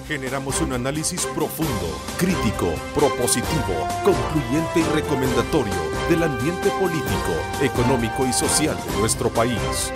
Generamos un análisis profundo, crítico, propositivo, concluyente y recomendatorio del ambiente político, económico y social de nuestro país.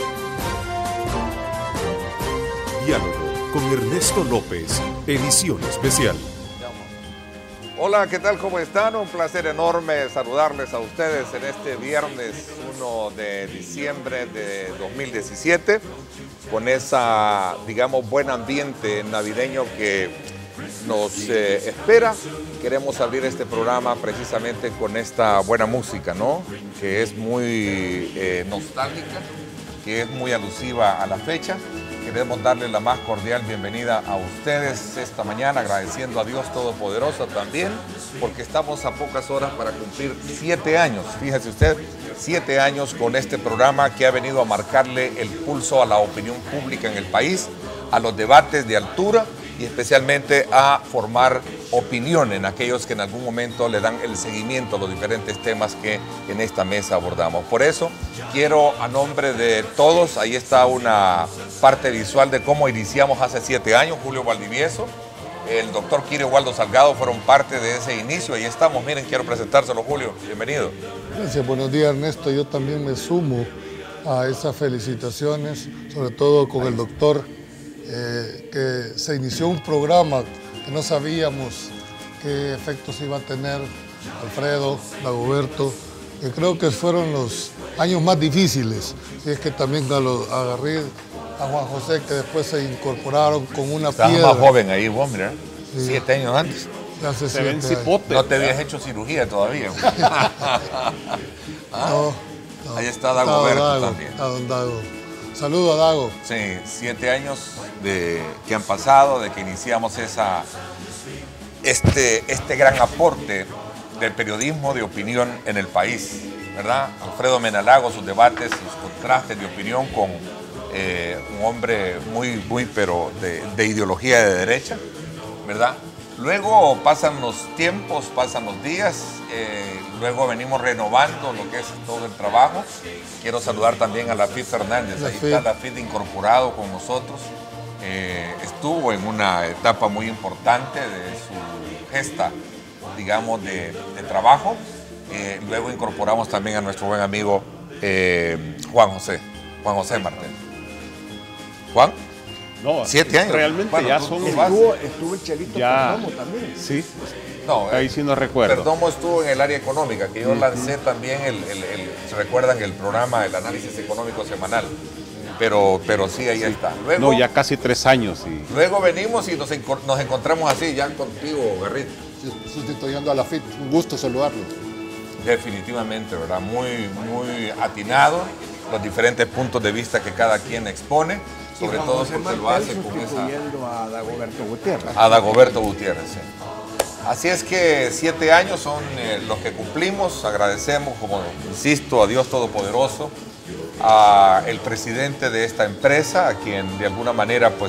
Diálogo con Ernesto López, edición especial. Hola, ¿qué tal? ¿Cómo están? Un placer enorme saludarles a ustedes en este viernes 1 de diciembre de 2017 con esa, digamos, buen ambiente navideño que nos espera. Queremos abrir este programa precisamente con esta buena música, ¿no? Que es muy nostálgica, que es muy alusiva a la fecha. Queremos darle la más cordial bienvenida a ustedes esta mañana, agradeciendo a Dios Todopoderoso también, porque estamos a pocas horas para cumplir 7 años, fíjese usted, 7 años con este programa que ha venido a marcarle el pulso a la opinión pública en el país, a los debates de altura y especialmente a formar opinión en aquellos que en algún momento le dan el seguimiento a los diferentes temas que en esta mesa abordamos. Por eso quiero, a nombre de todos, ahí está una parte visual de cómo iniciamos hace 7 años, Julio Valdivieso, el doctor Kirio Waldo Salgado fueron parte de ese inicio. Ahí estamos, miren, quiero presentárselo, Julio, bienvenido. Gracias, buenos días, Ernesto. Yo también me sumo a esas felicitaciones, sobre todo con el doctor, que se inició un programa que no sabíamos qué efectos iba a tener Alfredo, Dagoberto, que creo que fueron los años más difíciles. Y es que también agarré a Juan José, que después se incorporaron con una piedra. Estabas más joven ahí vos, mira, sí. 7 años antes. Hace se ven cipote. No te habías hecho cirugía todavía. No. Ahí está Dagoberto también. Está don Dago. Saludo a Dago. Sí, 7 años que han pasado, de que iniciamos este gran aporte del periodismo de opinión en el país, ¿verdad? Alfredo Menalago, sus debates, sus contrastes de opinión con un hombre pero de ideología de derecha, ¿verdad? Luego pasan los tiempos, pasan los días, luego venimos renovando lo que es todo el trabajo. Quiero saludar también a Lafid Fernández, ahí está Lafid incorporado con nosotros. Estuvo en una etapa muy importante de su gesta, digamos, de trabajo. Luego incorporamos también a nuestro buen amigo Juan José Martel. ¿Juan? No, 7 años. Realmente bueno, ya son... Estuvo el Chelito Perdomo también. Sí. No, ahí sí no recuerdo. Perdomo estuvo en el área económica, que yo lancé también ¿se recuerdan el programa, el análisis económico semanal? Pero sí, ahí está. Luego, no, ya casi 3 años. Y... Luego venimos y nos encontramos así, ya contigo, Garrito. Sustituyendo a Lafid, un gusto saludarlo. Definitivamente, ¿verdad? Muy atinado, los diferentes puntos de vista que cada quien expone. Sobre todo porque lo hace con esa... a Dagoberto Gutiérrez. A Dagoberto Gutiérrez, sí. Así es que 7 años son los que cumplimos. Agradecemos, como insisto, a Dios Todopoderoso, al presidente de esta empresa, a quien de alguna manera pues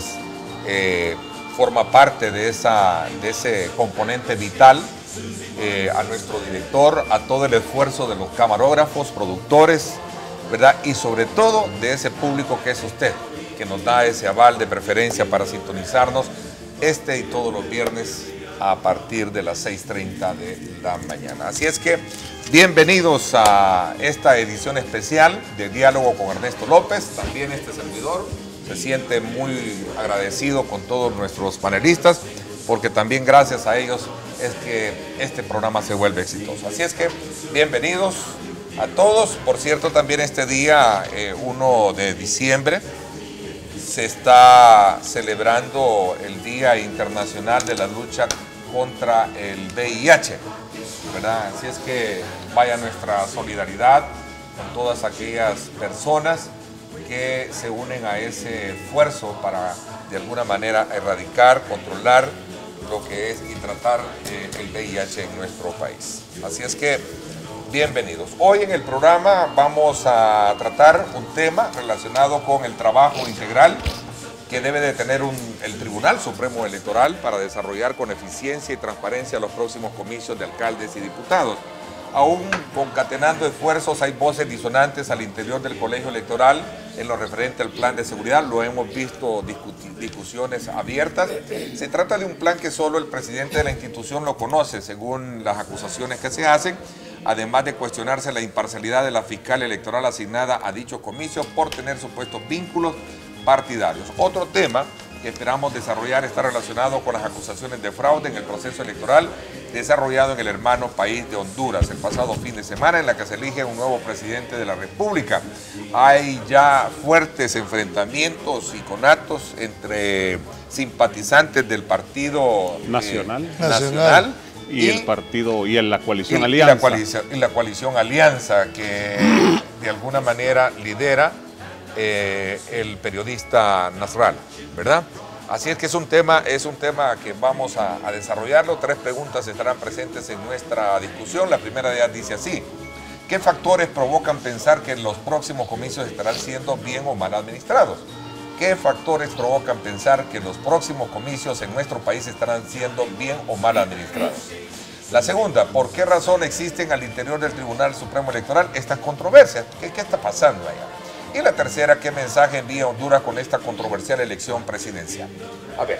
forma parte de ese componente vital, a nuestro director, a todo el esfuerzo de los camarógrafos, productores, ¿verdad? Y sobre todo de ese público que es usted, que nos da ese aval de preferencia para sintonizarnos y todos los viernes a partir de las 6:30 de la mañana. Así es que bienvenidos a esta edición especial de Diálogo con Ernesto López. También este servidor se siente muy agradecido con todos nuestros panelistas, porque también gracias a ellos es que este programa se vuelve exitoso. Así es que bienvenidos a todos. Por cierto, también este día, 1 de diciembre, se está celebrando el Día Internacional de la Lucha contra el VIH, ¿verdad? Así es que vaya nuestra solidaridad con todas aquellas personas que se unen a ese esfuerzo para de alguna manera erradicar, controlar lo que es y tratar el VIH en nuestro país. Así es que bienvenidos. Hoy en el programa vamos a tratar un tema relacionado con el trabajo integral que debe de tener el Tribunal Supremo Electoral para desarrollar con eficiencia y transparencia los próximos comicios de alcaldes y diputados. Aún concatenando esfuerzos, hay voces disonantes al interior del colegio electoral en lo referente al plan de seguridad. Lo hemos visto discusiones abiertas. Se trata de un plan que solo el presidente de la institución lo conoce, según las acusaciones que se hacen, además de cuestionarse la imparcialidad de la fiscal electoral asignada a dicho comicio por tener supuestos vínculos partidarios. Otro tema que esperamos desarrollar está relacionado con las acusaciones de fraude en el proceso electoral desarrollado en el hermano país de Honduras el pasado fin de semana, en la que se elige un nuevo presidente de la República. Hay ya fuertes enfrentamientos y conatos entre simpatizantes del Partido Nacional y el partido y en la coalición Alianza. Y la coalición Alianza, que de alguna manera lidera el periodista Nasral, ¿verdad? Así es que es un tema que vamos a desarrollarlo. 3 preguntas estarán presentes en nuestra discusión. La primera de ellas dice así: ¿qué factores provocan pensar que los próximos comicios estarán siendo bien o mal administrados? ¿Qué factores provocan pensar que los próximos comicios en nuestro país estarán siendo bien o mal administrados? La segunda, ¿por qué razón existen al interior del Tribunal Supremo Electoral estas controversias? ¿Qué está pasando allá? Y la tercera, ¿qué mensaje envía Honduras con esta controversial elección presidencial? A ver.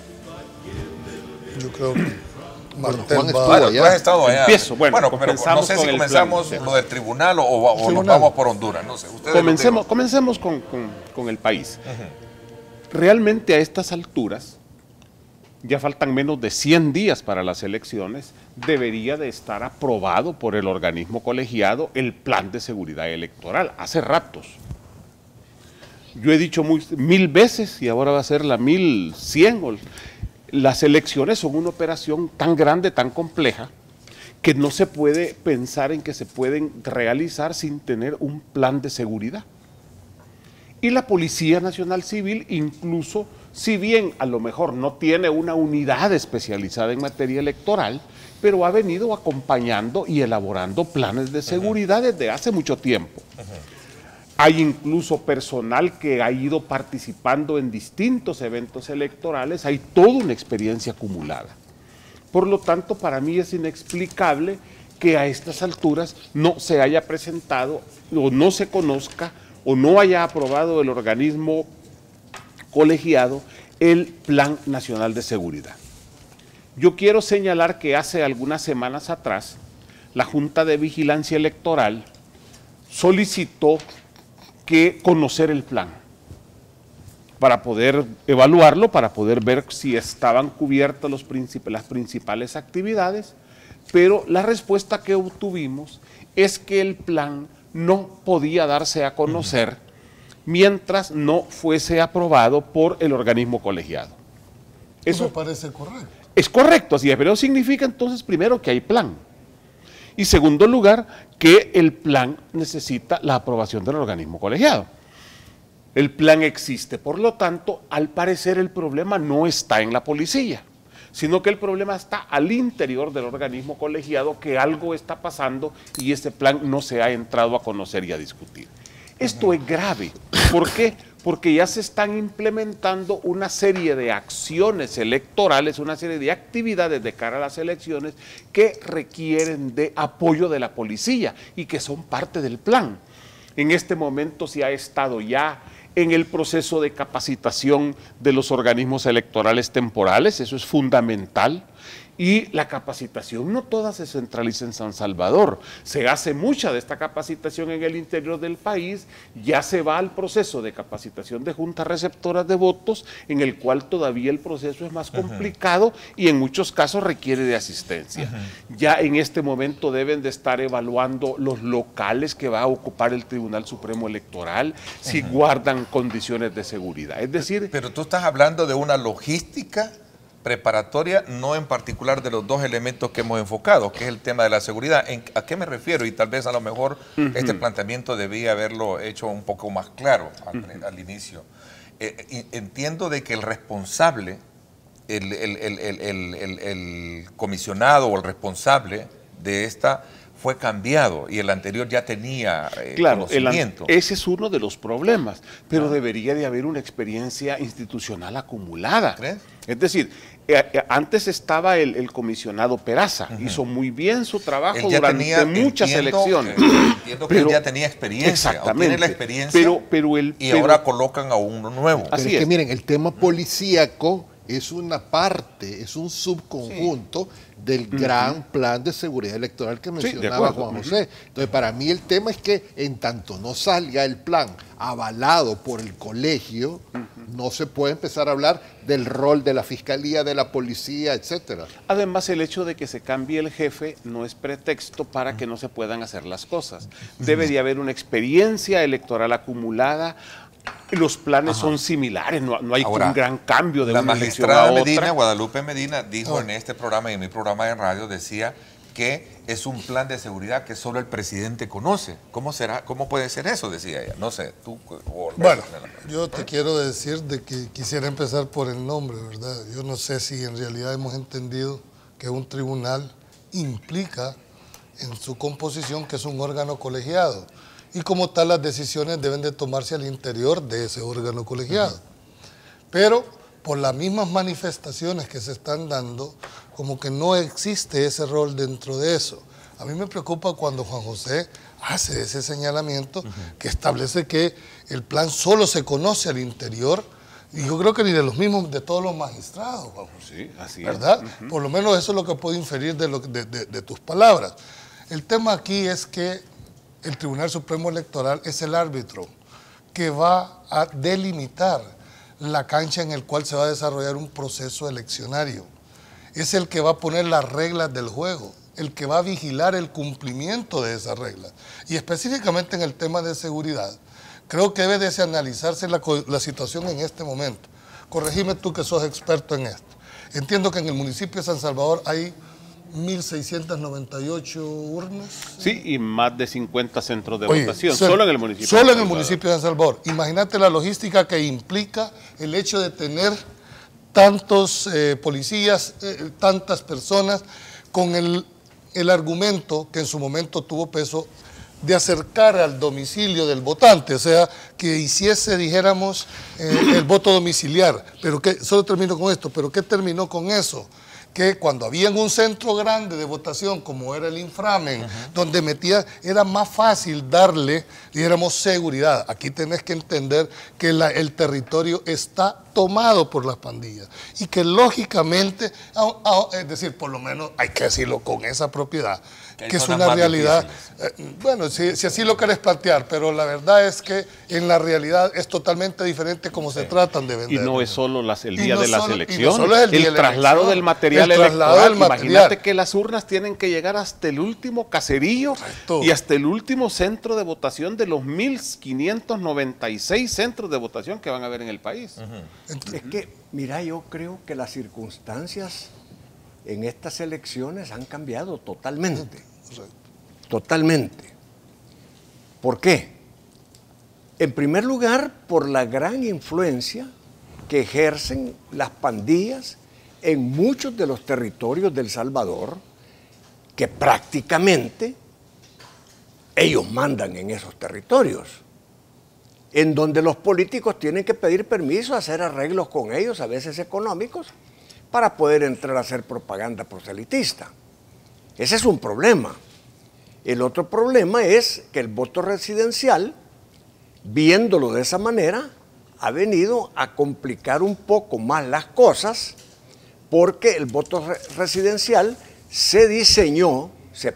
Yo creo que Martel tú has estado allá. Empiezo. Bueno, pero no sé si comenzamos lo del tribunal o nos vamos por Honduras. No sé. Comencemos con el país. Realmente a estas alturas, ya faltan menos de 100 días para las elecciones, debería de estar aprobado por el organismo colegiado el plan de seguridad electoral, hace ratos. Yo he dicho 1000 veces, y ahora va a ser la 1100, las elecciones son una operación tan grande, tan compleja, que no se puede pensar en que se pueden realizar sin tener un plan de seguridad. Y la Policía Nacional Civil, incluso, si bien a lo mejor no tiene una unidad especializada en materia electoral, pero ha venido acompañando y elaborando planes de seguridad desde hace mucho tiempo. Hay incluso personal que ha ido participando en distintos eventos electorales, hay toda una experiencia acumulada. Por lo tanto, para mí es inexplicable que a estas alturas no se haya presentado o no se conozca o no haya aprobado el organismo colegiado el Plan Nacional de Seguridad. Yo quiero señalar que hace algunas semanas atrás la Junta de Vigilancia Electoral solicitó conocer el plan para poder evaluarlo, para poder ver si estaban cubiertas las principales actividades, pero la respuesta que obtuvimos es que el plan no podía darse a conocer mientras no fuese aprobado por el organismo colegiado. Eso me parece correcto. Es correcto, así es, pero significa entonces primero que hay plan. Y segundo lugar, que el plan necesita la aprobación del organismo colegiado. El plan existe, por lo tanto, al parecer el problema no está en la policía, sino que el problema está al interior del organismo colegiado, que algo está pasando y ese plan no se ha entrado a conocer y a discutir. Esto es grave. ¿Por qué? Porque ya se están implementando una serie de acciones electorales, una serie de actividades de cara a las elecciones que requieren de apoyo de la policía y que son parte del plan. En este momento se ha estado ya en el proceso de capacitación de los organismos electorales temporales, eso es fundamental. Y la capacitación no toda se centraliza en San Salvador, se hace mucha de esta capacitación en el interior del país, ya se va al proceso de capacitación de juntas receptoras de votos, en el cual todavía el proceso es más complicado y en muchos casos requiere de asistencia. Ya en este momento deben de estar evaluando los locales que va a ocupar el Tribunal Supremo Electoral, si guardan condiciones de seguridad. Es decir... Pero tú estás hablando de una logística preparatoria, no en particular de los dos elementos que hemos enfocado, que es el tema de la seguridad. ¿A qué me refiero? Y tal vez a lo mejor este planteamiento debía haberlo hecho un poco más claro al inicio. Entiendo de que el responsable, el comisionado o el responsable de esta fue cambiado y el anterior ya tenía conocimiento. Ese es uno de los problemas, pero debería de haber una experiencia institucional acumulada. ¿Crees? Es decir, Antes estaba el comisionado Peraza, hizo muy bien su trabajo durante muchas elecciones. Entiendo que él ya tenía experiencia, exactamente, tiene la experiencia, ahora colocan a uno nuevo. Así es que miren, el tema policíaco es una parte, es un subconjunto del gran plan de seguridad electoral que mencionaba Juan José. Entonces, para mí el tema es que en tanto no salga el plan avalado por el colegio, no se puede empezar a hablar del rol de la fiscalía, de la policía, etcétera. Además, el hecho de que se cambie el jefe no es pretexto para que no se puedan hacer las cosas. Debe de haber una experiencia electoral acumulada. Los planes son similares, no hay un gran cambio de una elección a otra. La magistrada Guadalupe Medina, dijo en este programa y en mi programa de radio, decía que es un plan de seguridad que solo el presidente conoce. ¿Cómo será? ¿Cómo puede ser eso? Decía ella. No sé, tú... Bueno, yo te quiero decir de que quisiera empezar por el nombre, ¿verdad? Yo no sé si en realidad hemos entendido que un tribunal implica en su composición que es un órgano colegiado. Y como tal, las decisiones deben de tomarse al interior de ese órgano colegiado. Pero por las mismas manifestaciones que se están dando, como que no existe ese rol dentro de eso. A mí me preocupa cuando Juan José hace ese señalamiento que establece que el plan solo se conoce al interior, y yo creo que ni de los mismos, de todos los magistrados, Juan José. Sí, así ¿verdad? Por lo menos eso es lo que puedo inferir de tus palabras. El tema aquí es que el Tribunal Supremo Electoral es el árbitro que va a delimitar la cancha en el cual se va a desarrollar un proceso eleccionario. Es el que va a poner las reglas del juego, el que va a vigilar el cumplimiento de esas reglas. Y específicamente en el tema de seguridad, creo que debe de analizarse la situación en este momento. Corregime tú que sos experto en esto. Entiendo que en el municipio de San Salvador hay 1.698 urnas. Sí, y más de 50 centros de votación, solo en el municipio. Solo en el municipio de San Salvador. Imagínate la logística que implica el hecho de tener tantos policías, tantas personas, con el argumento que en su momento tuvo peso de acercar al domicilio del votante, o sea, que hiciese, dijéramos, el voto domiciliar. Pero solo termino con esto, pero ¿qué terminó con eso? Que cuando había un centro grande de votación, como era el Inframen, donde era más fácil darle, dijéramos, seguridad. Aquí tenés que entender que el territorio está tomado por las pandillas y que lógicamente, es decir, por lo menos hay que decirlo con esa propiedad, que es una realidad. Bueno, si así lo querés plantear, pero la verdad es que en la realidad es totalmente diferente como se tratan de vender. Y no es solo el día de las elecciones, el traslado del material electoral. Imagínate que las urnas tienen que llegar hasta el último caserillo y hasta el último centro de votación de los 1.596 centros de votación que van a haber en el país. Es que, mira, yo creo que las circunstancias en estas elecciones han cambiado totalmente. Totalmente. ¿Por qué? En primer lugar, por la gran influencia que ejercen las pandillas en muchos de los territorios de El Salvador, que prácticamente ellos mandan en esos territorios, en donde los políticos tienen que pedir permiso, hacer arreglos con ellos, a veces económicos, para poder entrar a hacer propaganda proselitista. Ese es un problema. El otro problema es que el voto residencial, viéndolo de esa manera, ha venido a complicar un poco más las cosas, porque el voto residencial se diseñó, se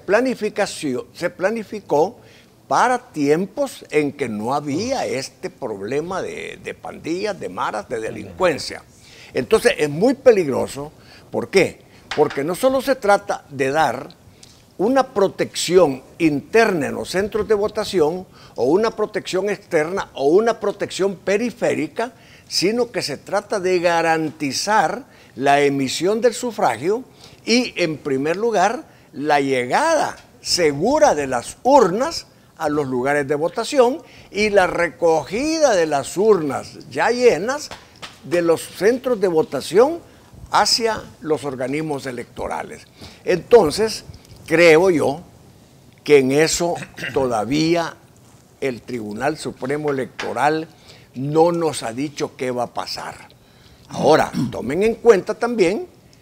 planificó para tiempos en que no había este problema de pandillas, de maras, de delincuencia. Entonces es muy peligroso. ¿Por qué? Porque no solo se trata de dar una protección interna en los centros de votación, o una protección externa, o una protección periférica, sino que se trata de garantizar la emisión del sufragio y, en primer lugar, la llegada segura de las urnas a los lugares de votación y la recogida de las urnas ya llenas de los centros de votación hacia los organismos electorales. Entonces, creo yo que en eso todavía el Tribunal Supremo Electoral no nos ha dicho qué va a pasar. Ahora, tomen en cuenta también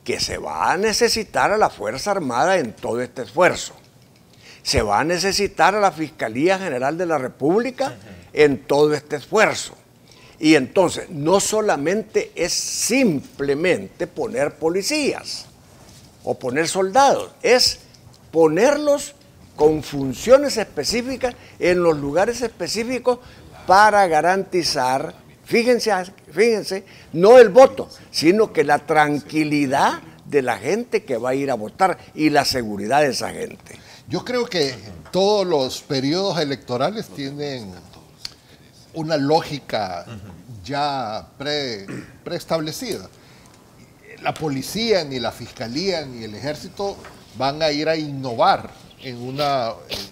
que se va a necesitar a la Fuerza Armada en todo este esfuerzo. Se va a necesitar a la Fiscalía General de la República en todo este esfuerzo. Y entonces, no solamente es simplemente poner policías o poner soldados, es ponerlos con funciones específicas en los lugares específicos para garantizar, fíjense, no el voto, sino que la tranquilidad de la gente que va a ir a votar y la seguridad de esa gente. Yo creo que todos los periodos electorales tienen una lógica ya preestablecida. La policía, ni la fiscalía, ni el ejército van a ir a innovar en una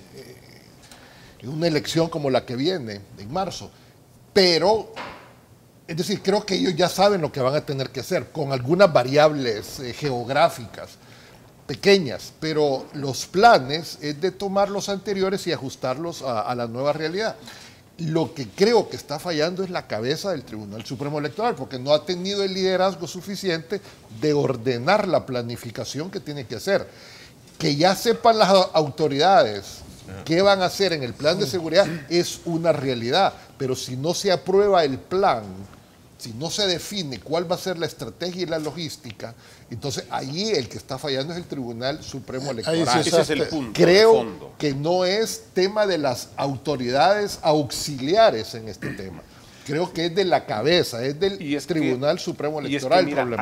elección como la que viene en marzo. Pero, es decir, creo que ellos ya saben lo que van a tener que hacer, con algunas variables geográficas pequeñas, pero los planes es de tomar los anteriores y ajustarlos a la nueva realidad. Lo que creo que está fallando es la cabeza del Tribunal Supremo Electoral, porque no ha tenido el liderazgo suficiente de ordenar la planificación que tiene que hacer. Que ya sepan las autoridades qué van a hacer en el plan de seguridad es una realidad, pero si no se aprueba el plan, si no se define cuál va a ser la estrategia y la logística, entonces allí el que está fallando es el Tribunal Supremo Electoral. Ese es el punto. Creo que no es tema de las autoridades auxiliares en este tema. Creo que es de la cabeza, es del Tribunal Supremo Electoral el problema.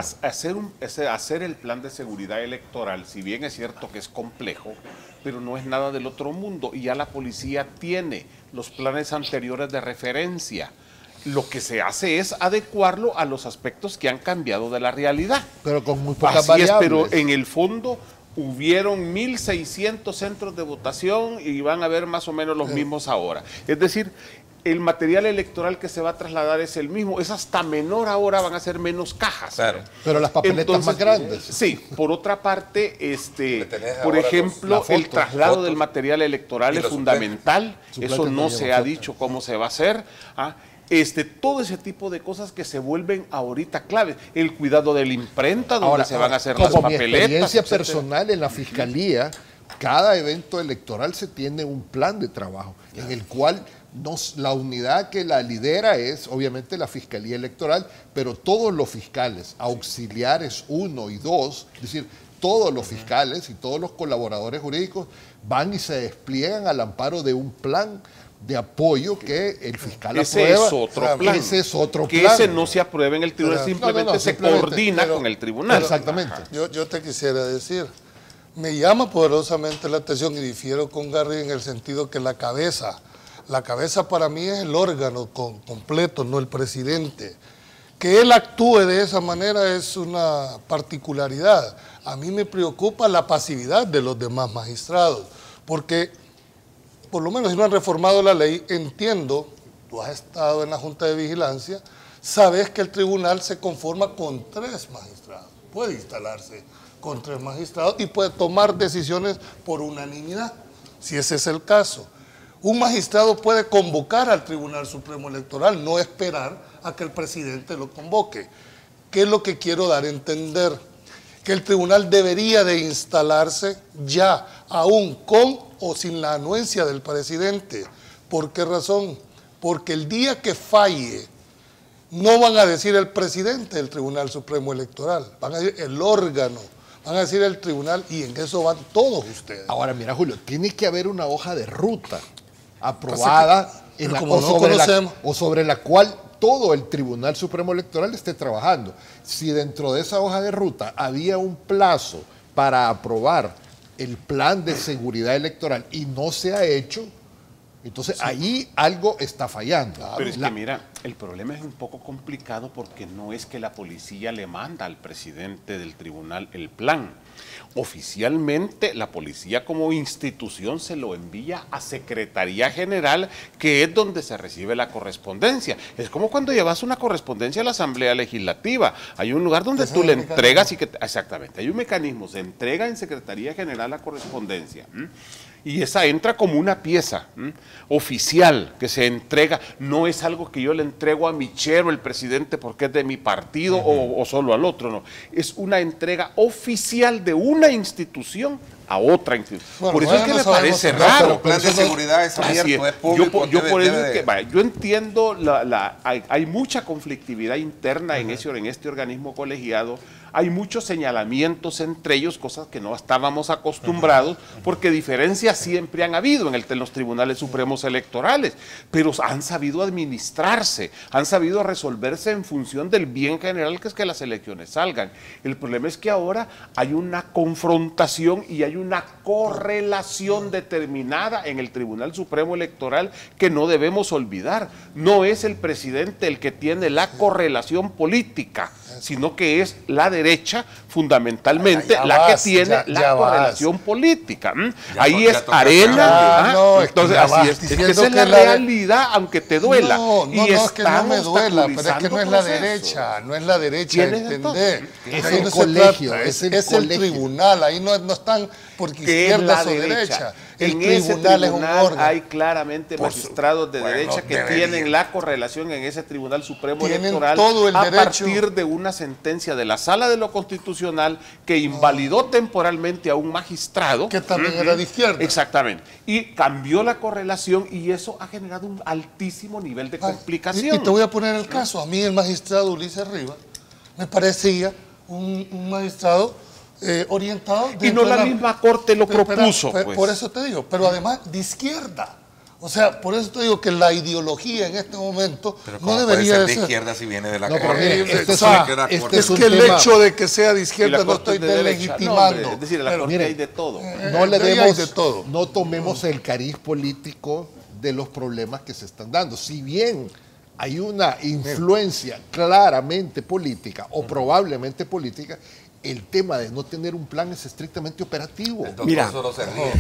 Hacer el plan de seguridad electoral, si bien es cierto que es complejo, pero no es nada del otro mundo, y ya la policía tiene los planes anteriores de referencia. Lo que se hace es adecuarlo a los aspectos que han cambiado de la realidad. Pero con muy pocas variables. Pero en el fondo hubieron 1.600 centros de votación y van a haber más o menos los mismos ahora. Es decir, el material electoral que se va a trasladar es el mismo, es hasta menor ahora, van a ser menos cajas. Claro. Pero las papeletas más grandes. Sí, por otra parte, por ejemplo, el traslado del material electoral es fundamental, eso no se ha dicho cómo se va a hacer. Todo ese tipo de cosas que se vuelven ahorita claves. El cuidado de la imprenta, donde se van a hacer las papeletas. Como mi experiencia personal en la Fiscalía, cada evento electoral se tiene un plan de trabajo en el cual la unidad que la lidera es obviamente la Fiscalía Electoral, pero todos los fiscales, auxiliares 1 y 2, es decir, todos los fiscales y todos los colaboradores jurídicos van y se despliegan al amparo de un plan de apoyo que el fiscal aprueba. Ese es otro plan. Que ese no se aprueba en el tribunal, simplemente se coordina con el tribunal. Exactamente. Yo te quisiera decir, me llama poderosamente la atención y difiero con Gary en el sentido que la cabeza para mí es el órgano completo, no el presidente. Que él actúe de esa manera es una particularidad. A mí me preocupa la pasividad de los demás magistrados, porque por lo menos si no han reformado la ley, entiendo, tú has estado en la Junta de Vigilancia, sabes que el tribunal se conforma con 3 magistrados, puede instalarse con 3 magistrados y puede tomar decisiones por unanimidad, si ese es el caso. Un magistrado puede convocar al Tribunal Supremo Electoral, no esperar a que el presidente lo convoque. ¿Qué es lo que quiero dar a entender? Que el tribunal debería de instalarse ya, aún con o sin la anuencia del presidente. ¿Por qué razón? Porque el día que falle, no van a decir el presidente del Tribunal Supremo Electoral, van a decir el órgano, van a decir el tribunal, y en eso van todos ustedes. Ahora, mira, Julio, tiene que haber una hoja de ruta aprobada sobre la cual todo el Tribunal Supremo Electoral esté trabajando. Si dentro de esa hoja de ruta había un plazo para aprobar el plan de seguridad electoral y no se ha hecho, entonces ahí algo está fallando. Pero es que mira, el problema es un poco complicado porque no es que la policía le manda al presidente del tribunal el plan. Oficialmente la policía como institución se lo envía a Secretaría General, que es donde se recibe la correspondencia. Es como cuando llevas una correspondencia a la Asamblea Legislativa. Hay un lugar donde tú le entregas y que... Exactamente, hay un mecanismo, se entrega en Secretaría General la correspondencia. Y esa entra como una pieza oficial que se entrega, no es algo que yo le entrego a Michero, el presidente, porque es de mi partido o solo al otro, no. Es una entrega oficial de una institución a otra institución. Bueno, por eso es que me parece No, raro. pero el plan de seguridad es abierto, es público. Yo entiendo, hay mucha conflictividad interna en este organismo colegiado, hay muchos señalamientos entre ellos, cosas que no estábamos acostumbrados, porque diferencias siempre han habido en los tribunales supremos electorales, pero han sabido administrarse, han sabido resolverse en función del bien general, que es que las elecciones salgan. El problema es que ahora hay una confrontación y hay una correlación determinada en el Tribunal Supremo Electoral que no debemos olvidar. No es el presidente el que tiene la correlación política, sino que es la derecha fundamentalmente que tiene la correlación política. Ahí es Arena. Entonces, así es. Esa es la realidad, aunque te duela. No, es que no me duela, pero es que no es la derecha, no es la derecha, entender. Es el colegio, es el tribunal, ahí no están porque izquierda o derecha. En ese tribunal hay claramente magistrados de derecha que tienen la correlación en ese Tribunal Supremo Electoral a partir de una sentencia de la Sala de lo Constitucional que invalidó temporalmente a un magistrado. Que también era de izquierda. Exactamente. Y cambió la correlación y eso ha generado un altísimo nivel de complicación. Y te voy a poner el caso. A mí el magistrado Ulises Rivas me parecía un magistrado orientado. Y no la misma corte lo propuso. Pues. Por eso te digo, pero además de izquierda. O sea, por eso te digo que la ideología en este momento no debería ser de izquierda si viene de la corte. Es que el hecho de que sea de izquierda no estoy delegitimando. Es decir, en la corte hay de todo. No tomemos el cariz político de los problemas que se están dando. Si bien hay una influencia claramente política o probablemente política, el tema de no tener un plan es estrictamente operativo. Mira, solo se ríe,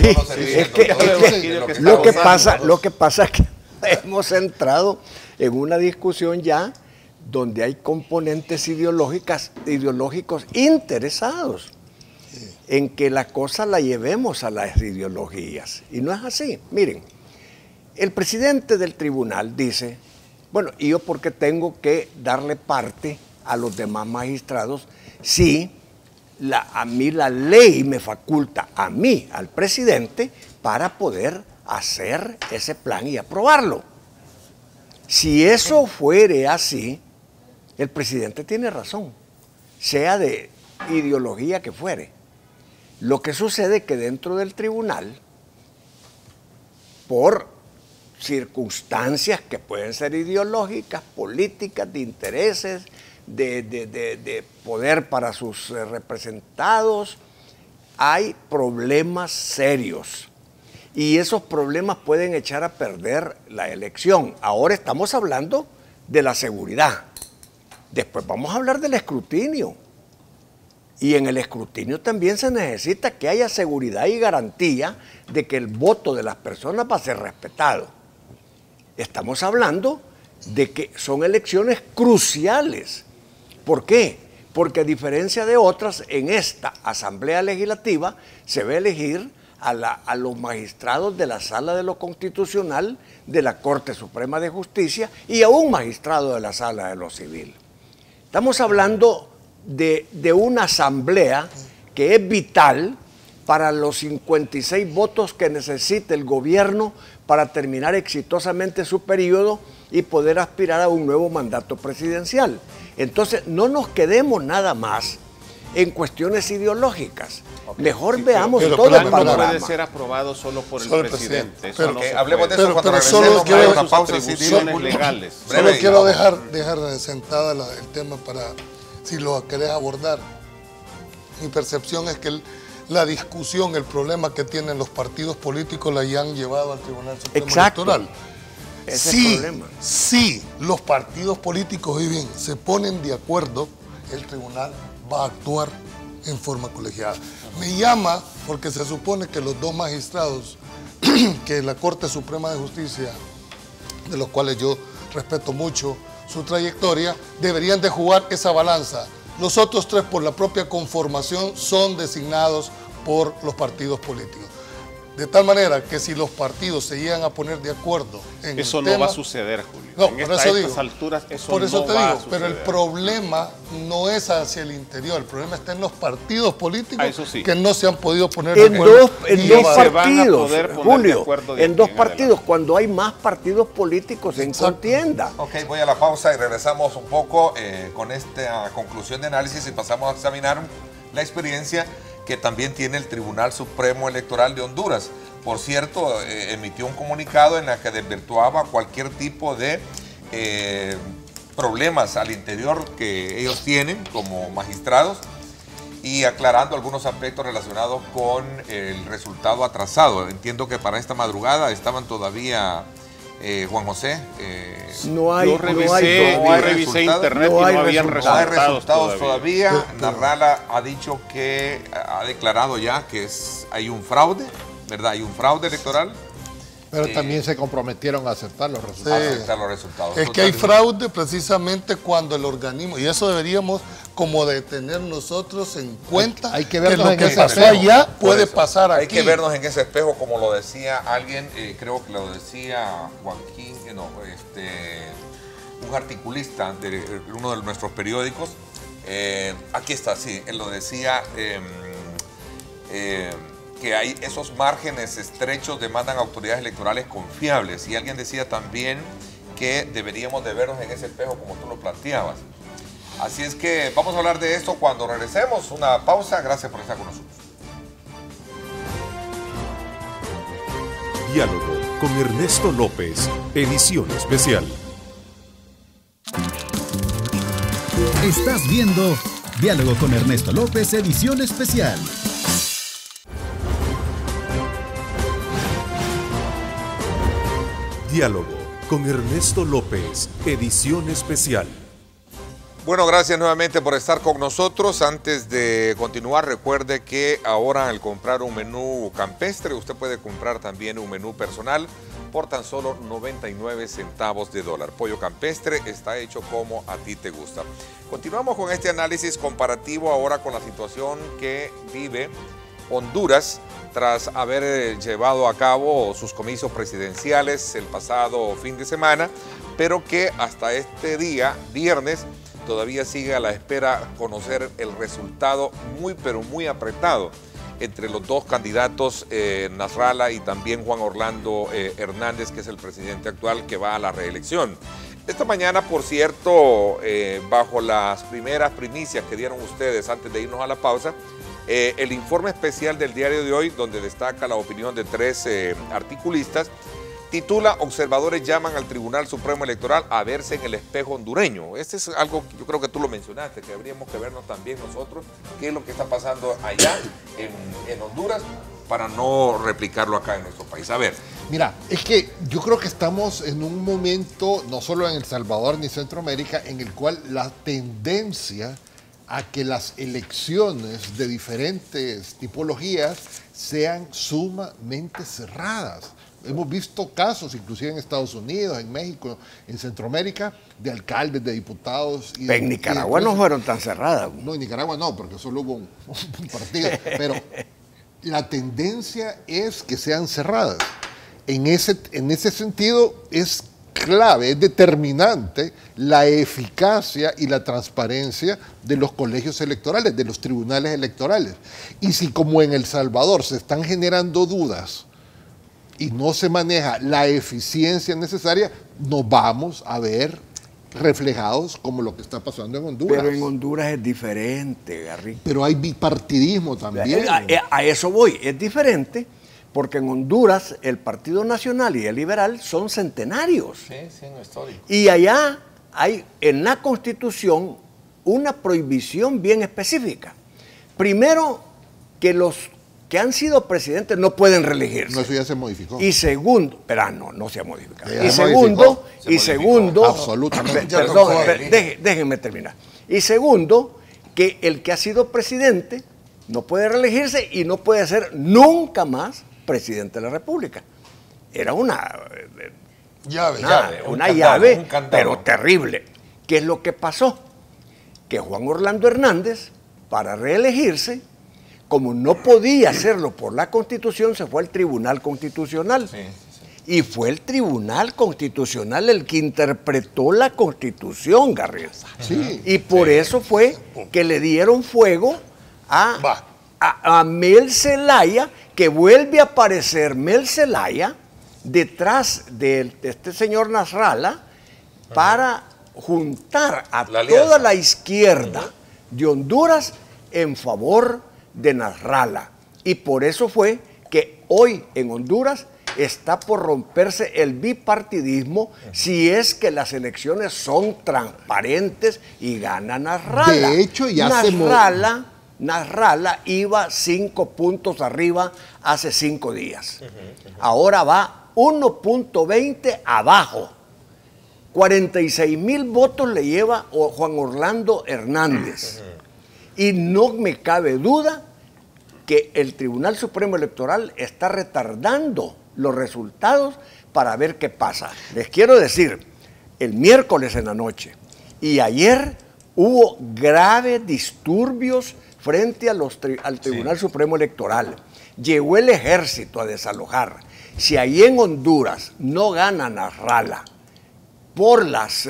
lo que pasa es que hemos entrado en una discusión ya donde hay componentes ideológicos interesados en que la cosa la llevemos a las ideologías. Y no es así. Miren, el presidente del tribunal dice, bueno, ¿y yo por qué tengo que darle parte a los demás magistrados si a mí la ley me faculta, al presidente, para poder hacer ese plan y aprobarlo? Si eso fuere así, el presidente tiene razón, sea de ideología que fuere. Lo que sucede es que dentro del tribunal, por circunstancias que pueden ser ideológicas, políticas, de intereses, de poder para sus representados, hay problemas serios. Y esos problemas pueden echar a perder la elección. Ahora estamos hablando de la seguridad. Después vamos a hablar del escrutinio. Y en el escrutinio también se necesita que haya seguridad y garantía de que el voto de las personas va a ser respetado. Estamos hablando de que son elecciones cruciales. ¿Por qué? Porque a diferencia de otras, en esta Asamblea Legislativa se va a elegir a los magistrados de la Sala de lo Constitucional, de la Corte Suprema de Justicia y a un magistrado de la Sala de lo Civil. Estamos hablando de una asamblea que es vital para los 56 votos que necesita el gobierno para terminar exitosamente su periodo y poder aspirar a un nuevo mandato presidencial. Entonces, no nos quedemos nada más en cuestiones ideológicas. Mejor veamos todo el panorama. No puede ser aprobado solo por el presidente. Hablemos de eso cuando regresemos a una pausa legales. Solo quiero dejar sentada el tema para, si lo querés abordar. Mi percepción es que la discusión, el problema que tienen los partidos políticos la han llevado al Tribunal Supremo Electoral. Si los partidos políticos viven, se ponen de acuerdo, el tribunal va a actuar en forma colegiada. Me llama porque se supone que los dos magistrados que la Corte Suprema de Justicia, de los cuales yo respeto mucho su trayectoria, deberían de jugar esa balanza. Los otros tres, por la propia conformación, son designados por los partidos políticos. De tal manera que si los partidos se llegan a poner de acuerdo en Eso el no tema, va a suceder, Julio. No, En por eso estas digo. alturas eso por eso no te va a digo, pero el suceder. problema no es hacia el interior, el problema está en los partidos políticos Eso sí. que no se han podido poner En de acuerdo. dos y se van a partidos, poder poner de Julio, acuerdo de en aquí dos en partidos, adelante. cuando hay más partidos políticos en Exacto. contienda. Ok, voy a la pausa y regresamos un poco con esta conclusión de análisis y pasamos a examinar la experiencia que también tiene el Tribunal Supremo Electoral de Honduras. Por cierto, emitió un comunicado en el que desvirtuaba cualquier tipo de problemas al interior que ellos tienen como magistrados y aclarando algunos aspectos relacionados con el resultado atrasado. Entiendo que para esta madrugada estaban todavía, Juan José, No hay, Yo revisé, no hay revisé resultados. internet No y hay no habían no hay resultados resultados todavía. Sí. Narrala ha dicho que ha declarado ya que hay un fraude, ¿verdad? Hay un fraude electoral. Pero también se comprometieron a aceptar los resultados. A aceptar los resultados. Es que hay fraude precisamente cuando el organismo, y eso deberíamos como de tener nosotros en cuenta, Hay que vernos lo en que ese pasó espejo. allá Por puede eso, pasar aquí. Hay que vernos en ese espejo, como lo decía alguien, creo que lo decía Joaquín, un articulista de uno de nuestros periódicos. Aquí está, sí, él lo decía, que hay esos márgenes estrechos demandan autoridades electorales confiables. Y alguien decía también que deberíamos de vernos en ese espejo como tú lo planteabas. Así es que vamos a hablar de esto cuando regresemos. Una pausa. Gracias por estar con nosotros. Diálogo con Ernesto López, edición especial. Estás viendo Diálogo con Ernesto López, edición especial. Diálogo con Ernesto López, edición especial. Bueno, gracias nuevamente por estar con nosotros. Antes de continuar, recuerde que ahora al comprar un menú campestre, usted puede comprar también un menú personal por tan solo 99 centavos de dólar. Pollo campestre está hecho como a ti te gusta. Continuamos con este análisis comparativo ahora con la situación que vive Honduras tras haber llevado a cabo sus comicios presidenciales el pasado fin de semana, pero que hasta este día, viernes, todavía sigue a la espera conocer el resultado muy pero muy apretado entre los dos candidatos, Nasrallah y también Juan Orlando Hernández, que es el presidente actual que va a la reelección. Esta mañana, por cierto, bajo las primeras primicias que dieron ustedes antes de irnos a la pausa, el informe especial del diario de hoy, donde destaca la opinión de 3 articulistas, titula "Observadores llaman al Tribunal Supremo Electoral a verse en el espejo hondureño". Este es algo que yo creo que tú lo mencionaste, que deberíamos que vernos también nosotros, qué es lo que está pasando allá en Honduras, para no replicarlo acá en nuestro país. A ver. Mira, es que yo creo que estamos en un momento, no solo en El Salvador ni Centroamérica, en el cual la tendencia a que las elecciones de diferentes tipologías sean sumamente cerradas. Hemos visto casos, inclusive en Estados Unidos, en México, en Centroamérica, de alcaldes, de diputados. En Nicaragua no fueron tan cerradas. No, en Nicaragua no, porque solo hubo un partido. Pero la tendencia es que sean cerradas. En ese sentido es clave, es determinante la eficacia y la transparencia de los colegios electorales, de los tribunales electorales. Y si como en El Salvador se están generando dudas y no se maneja la eficiencia necesaria, nos vamos a ver reflejados como lo que está pasando en Honduras. Pero en Honduras es diferente, Garrick. Pero hay bipartidismo también. A eso voy, es diferente, porque en Honduras el Partido Nacional y el Liberal son centenarios. Sí, no estoy. Y allá hay en la Constitución una prohibición bien específica. Primero, que los que han sido presidentes no pueden reelegirse. No, eso ya se modificó. Y segundo, pero no se ha modificado. Ya Y se segundo, modificó. Absolutamente. Perdón, déjenme terminar. Y segundo, que el que ha sido presidente no puede reelegirse y no puede ser nunca más presidente de la República. Era una llave, pero terrible. ¿Qué es lo que pasó? Que Juan Orlando Hernández, para reelegirse, como no podía hacerlo por la Constitución, se fue al Tribunal Constitucional. Sí. Y fue el Tribunal Constitucional el que interpretó la Constitución, Garrido. Sí. Y por eso fue que le dieron fuego a Mel Zelaya, que vuelve a aparecer Mel Zelaya detrás de este señor Nasrallah para juntar a toda la izquierda de Honduras en favor de Nasrallah. Y por eso fue que hoy en Honduras está por romperse el bipartidismo si es que las elecciones son transparentes y gana Nasrallah. De hecho, ya Nasrallah iba 5 puntos arriba hace 5 días. Ahora va 1.20 abajo. 46,000 votos le lleva Juan Orlando Hernández. Y no me cabe duda que el Tribunal Supremo Electoral está retardando los resultados para ver qué pasa. Les quiero decir, el miércoles en la noche y ayer hubo graves disturbios frente a al Tribunal Supremo Electoral. Llegó el ejército a desalojar. Si ahí en Honduras no gana Nasrallah por las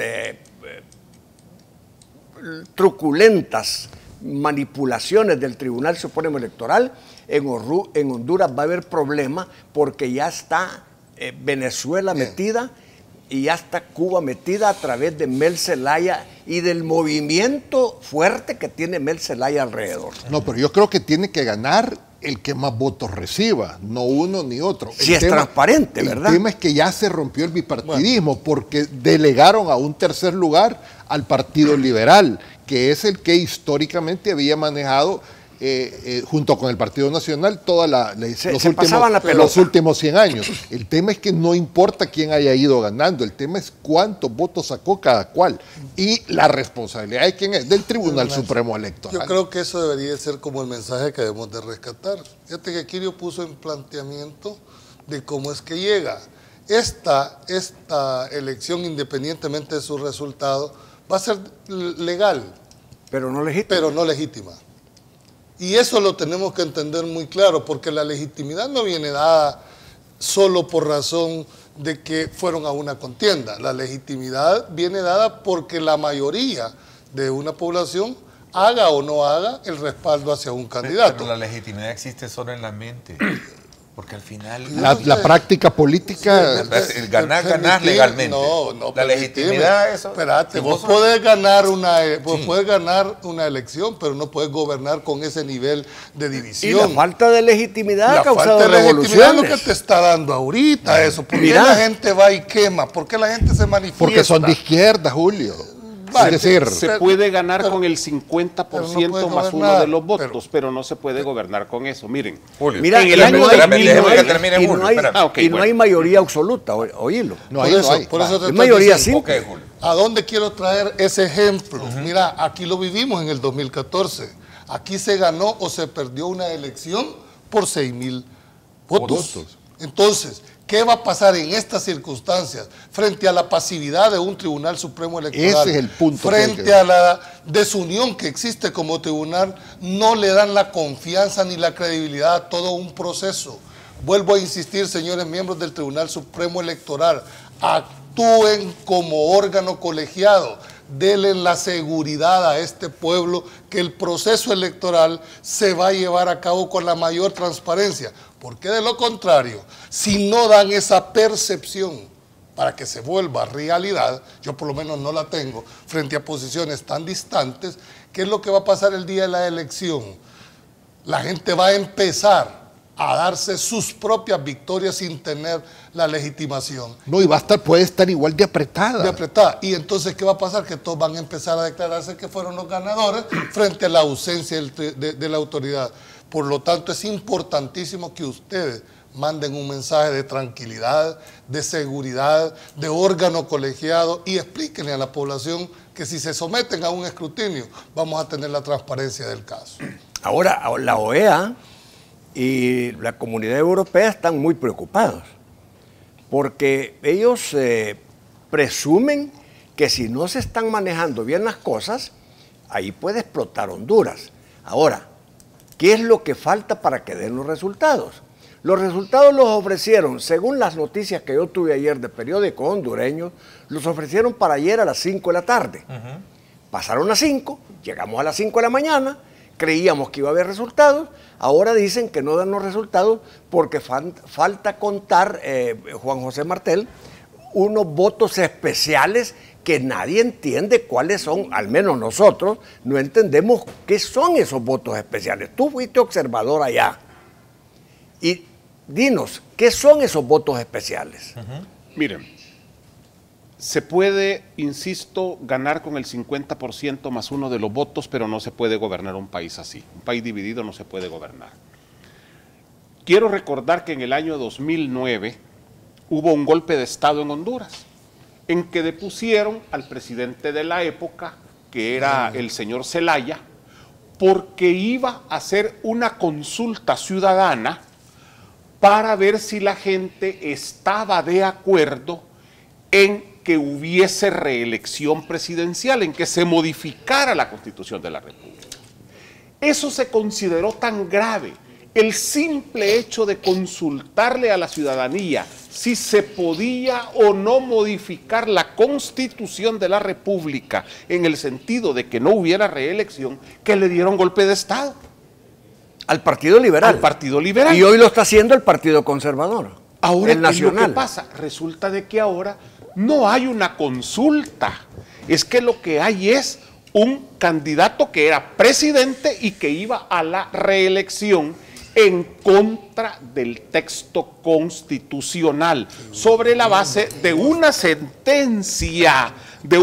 truculentas manipulaciones del Tribunal Supremo Electoral, en Honduras va a haber problema porque ya está Venezuela metida y ya está Cuba metida a través de Mel Zelaya y del movimiento fuerte que tiene Mel Zelaya alrededor. No, pero yo creo que tiene que ganar el que más votos reciba, no uno ni otro. Si es transparente, ¿verdad? El tema es que ya se rompió el bipartidismo porque delegaron a un tercer lugar al Partido Liberal, que es el que históricamente había manejado junto con el Partido Nacional toda los últimos 100 años. El tema es que no importa quién haya ido ganando, el tema es cuántos votos sacó cada cual y la responsabilidad de quién es, del Tribunal Supremo Electoral. Yo creo que eso debería ser como el mensaje que debemos de rescatar. Fíjate que Quirio puso en planteamiento de cómo es que llega. Esta elección, independientemente de su resultado, va a ser legal, pero no legítima. Y eso lo tenemos que entender muy claro, porque la legitimidad no viene dada solo por razón de que fueron a una contienda. La legitimidad viene dada porque la mayoría de una población haga o no haga el respaldo hacia un candidato. Pero la legitimidad existe solo en la mente. Porque al final... La práctica política... ganar legalmente. No, la legitimidad, eso... Espérate, vos podés ganar una elección, pero no podés gobernar con ese nivel de división. Y la falta de legitimidad ha causado revoluciones. La falta de legitimidad es lo que te está dando ahorita eso. ¿Por qué la gente va y quema? ¿Por qué la gente se manifiesta? Porque son de izquierda, Julio. Es decir, se puede ganar con el 50% más uno de los votos, pero no se puede gobernar con eso. Miren, Julio, mira, en el año no hay mayoría absoluta, oílo. No hay. Por eso te hay mayoría simple. Okay, Julio. ¿A dónde quiero traer ese ejemplo? Mira, aquí lo vivimos en el 2014. Aquí se ganó o se perdió una elección por 6,000 votos. Entonces, ¿qué va a pasar en estas circunstancias frente a la pasividad de un Tribunal Supremo Electoral? Ese es el punto. Frente a la desunión que existe como tribunal, no le dan la confianza ni la credibilidad a todo un proceso. Vuelvo a insistir, señores miembros del Tribunal Supremo Electoral, actúen como órgano colegiado, denle la seguridad a este pueblo que el proceso electoral se va a llevar a cabo con la mayor transparencia. Porque de lo contrario, si no dan esa percepción para que se vuelva realidad, yo por lo menos no la tengo, frente a posiciones tan distantes, ¿qué es lo que va a pasar el día de la elección? La gente va a empezar a darse sus propias victorias sin tener la legitimación. No, y puede estar igual de apretada. Y entonces, ¿qué va a pasar? Que todos van a empezar a declararse que fueron los ganadores frente a la ausencia de la autoridad. Por lo tanto, es importantísimo que ustedes manden un mensaje de tranquilidad, de seguridad, de órgano colegiado y explíquenle a la población que si se someten a un escrutinio, vamos a tener la transparencia del caso. Ahora, la OEA y la Comunidad Europea están muy preocupados porque ellos presumen que si no se están manejando bien las cosas, ahí puede explotar Honduras. Ahora, ¿Qué es lo que falta para que den los resultados? Los resultados los ofrecieron, según las noticias que yo tuve ayer de periódicos hondureños, los ofrecieron para ayer a las 5 de la tarde. Pasaron las 5, llegamos a las 5 de la mañana, creíamos que iba a haber resultados, ahora dicen que no dan los resultados porque falta contar, Juan José Martel, unos votos especiales que nadie entiende cuáles son, al menos nosotros, no entendemos qué son esos votos especiales. Tú fuiste observador allá y dinos, ¿qué son esos votos especiales? Miren, se puede, insisto, ganar con el 50% más uno de los votos, pero no se puede gobernar un país así. Un país dividido no se puede gobernar. Quiero recordar que en el año 2009 hubo un golpe de Estado en Honduras, en que depusieron al presidente de la época, que era el señor Zelaya, porque iba a hacer una consulta ciudadana para ver si la gente estaba de acuerdo en que hubiese reelección presidencial, en que se modificara la Constitución de la República. Eso se consideró tan grave, el simple hecho de consultarle a la ciudadanía si se podía o no modificar la Constitución de la República en el sentido de que no hubiera reelección, que le dieron golpe de Estado. Al Partido Liberal. Al Partido Liberal. Y hoy lo está haciendo el Partido Conservador. Ahora, el Nacional. ¿qué es lo que pasa? Resulta de que ahora no hay una consulta. Es que lo que hay es un candidato que era presidente y que iba a la reelección en contra del texto constitucional, sobre la base de una sentencia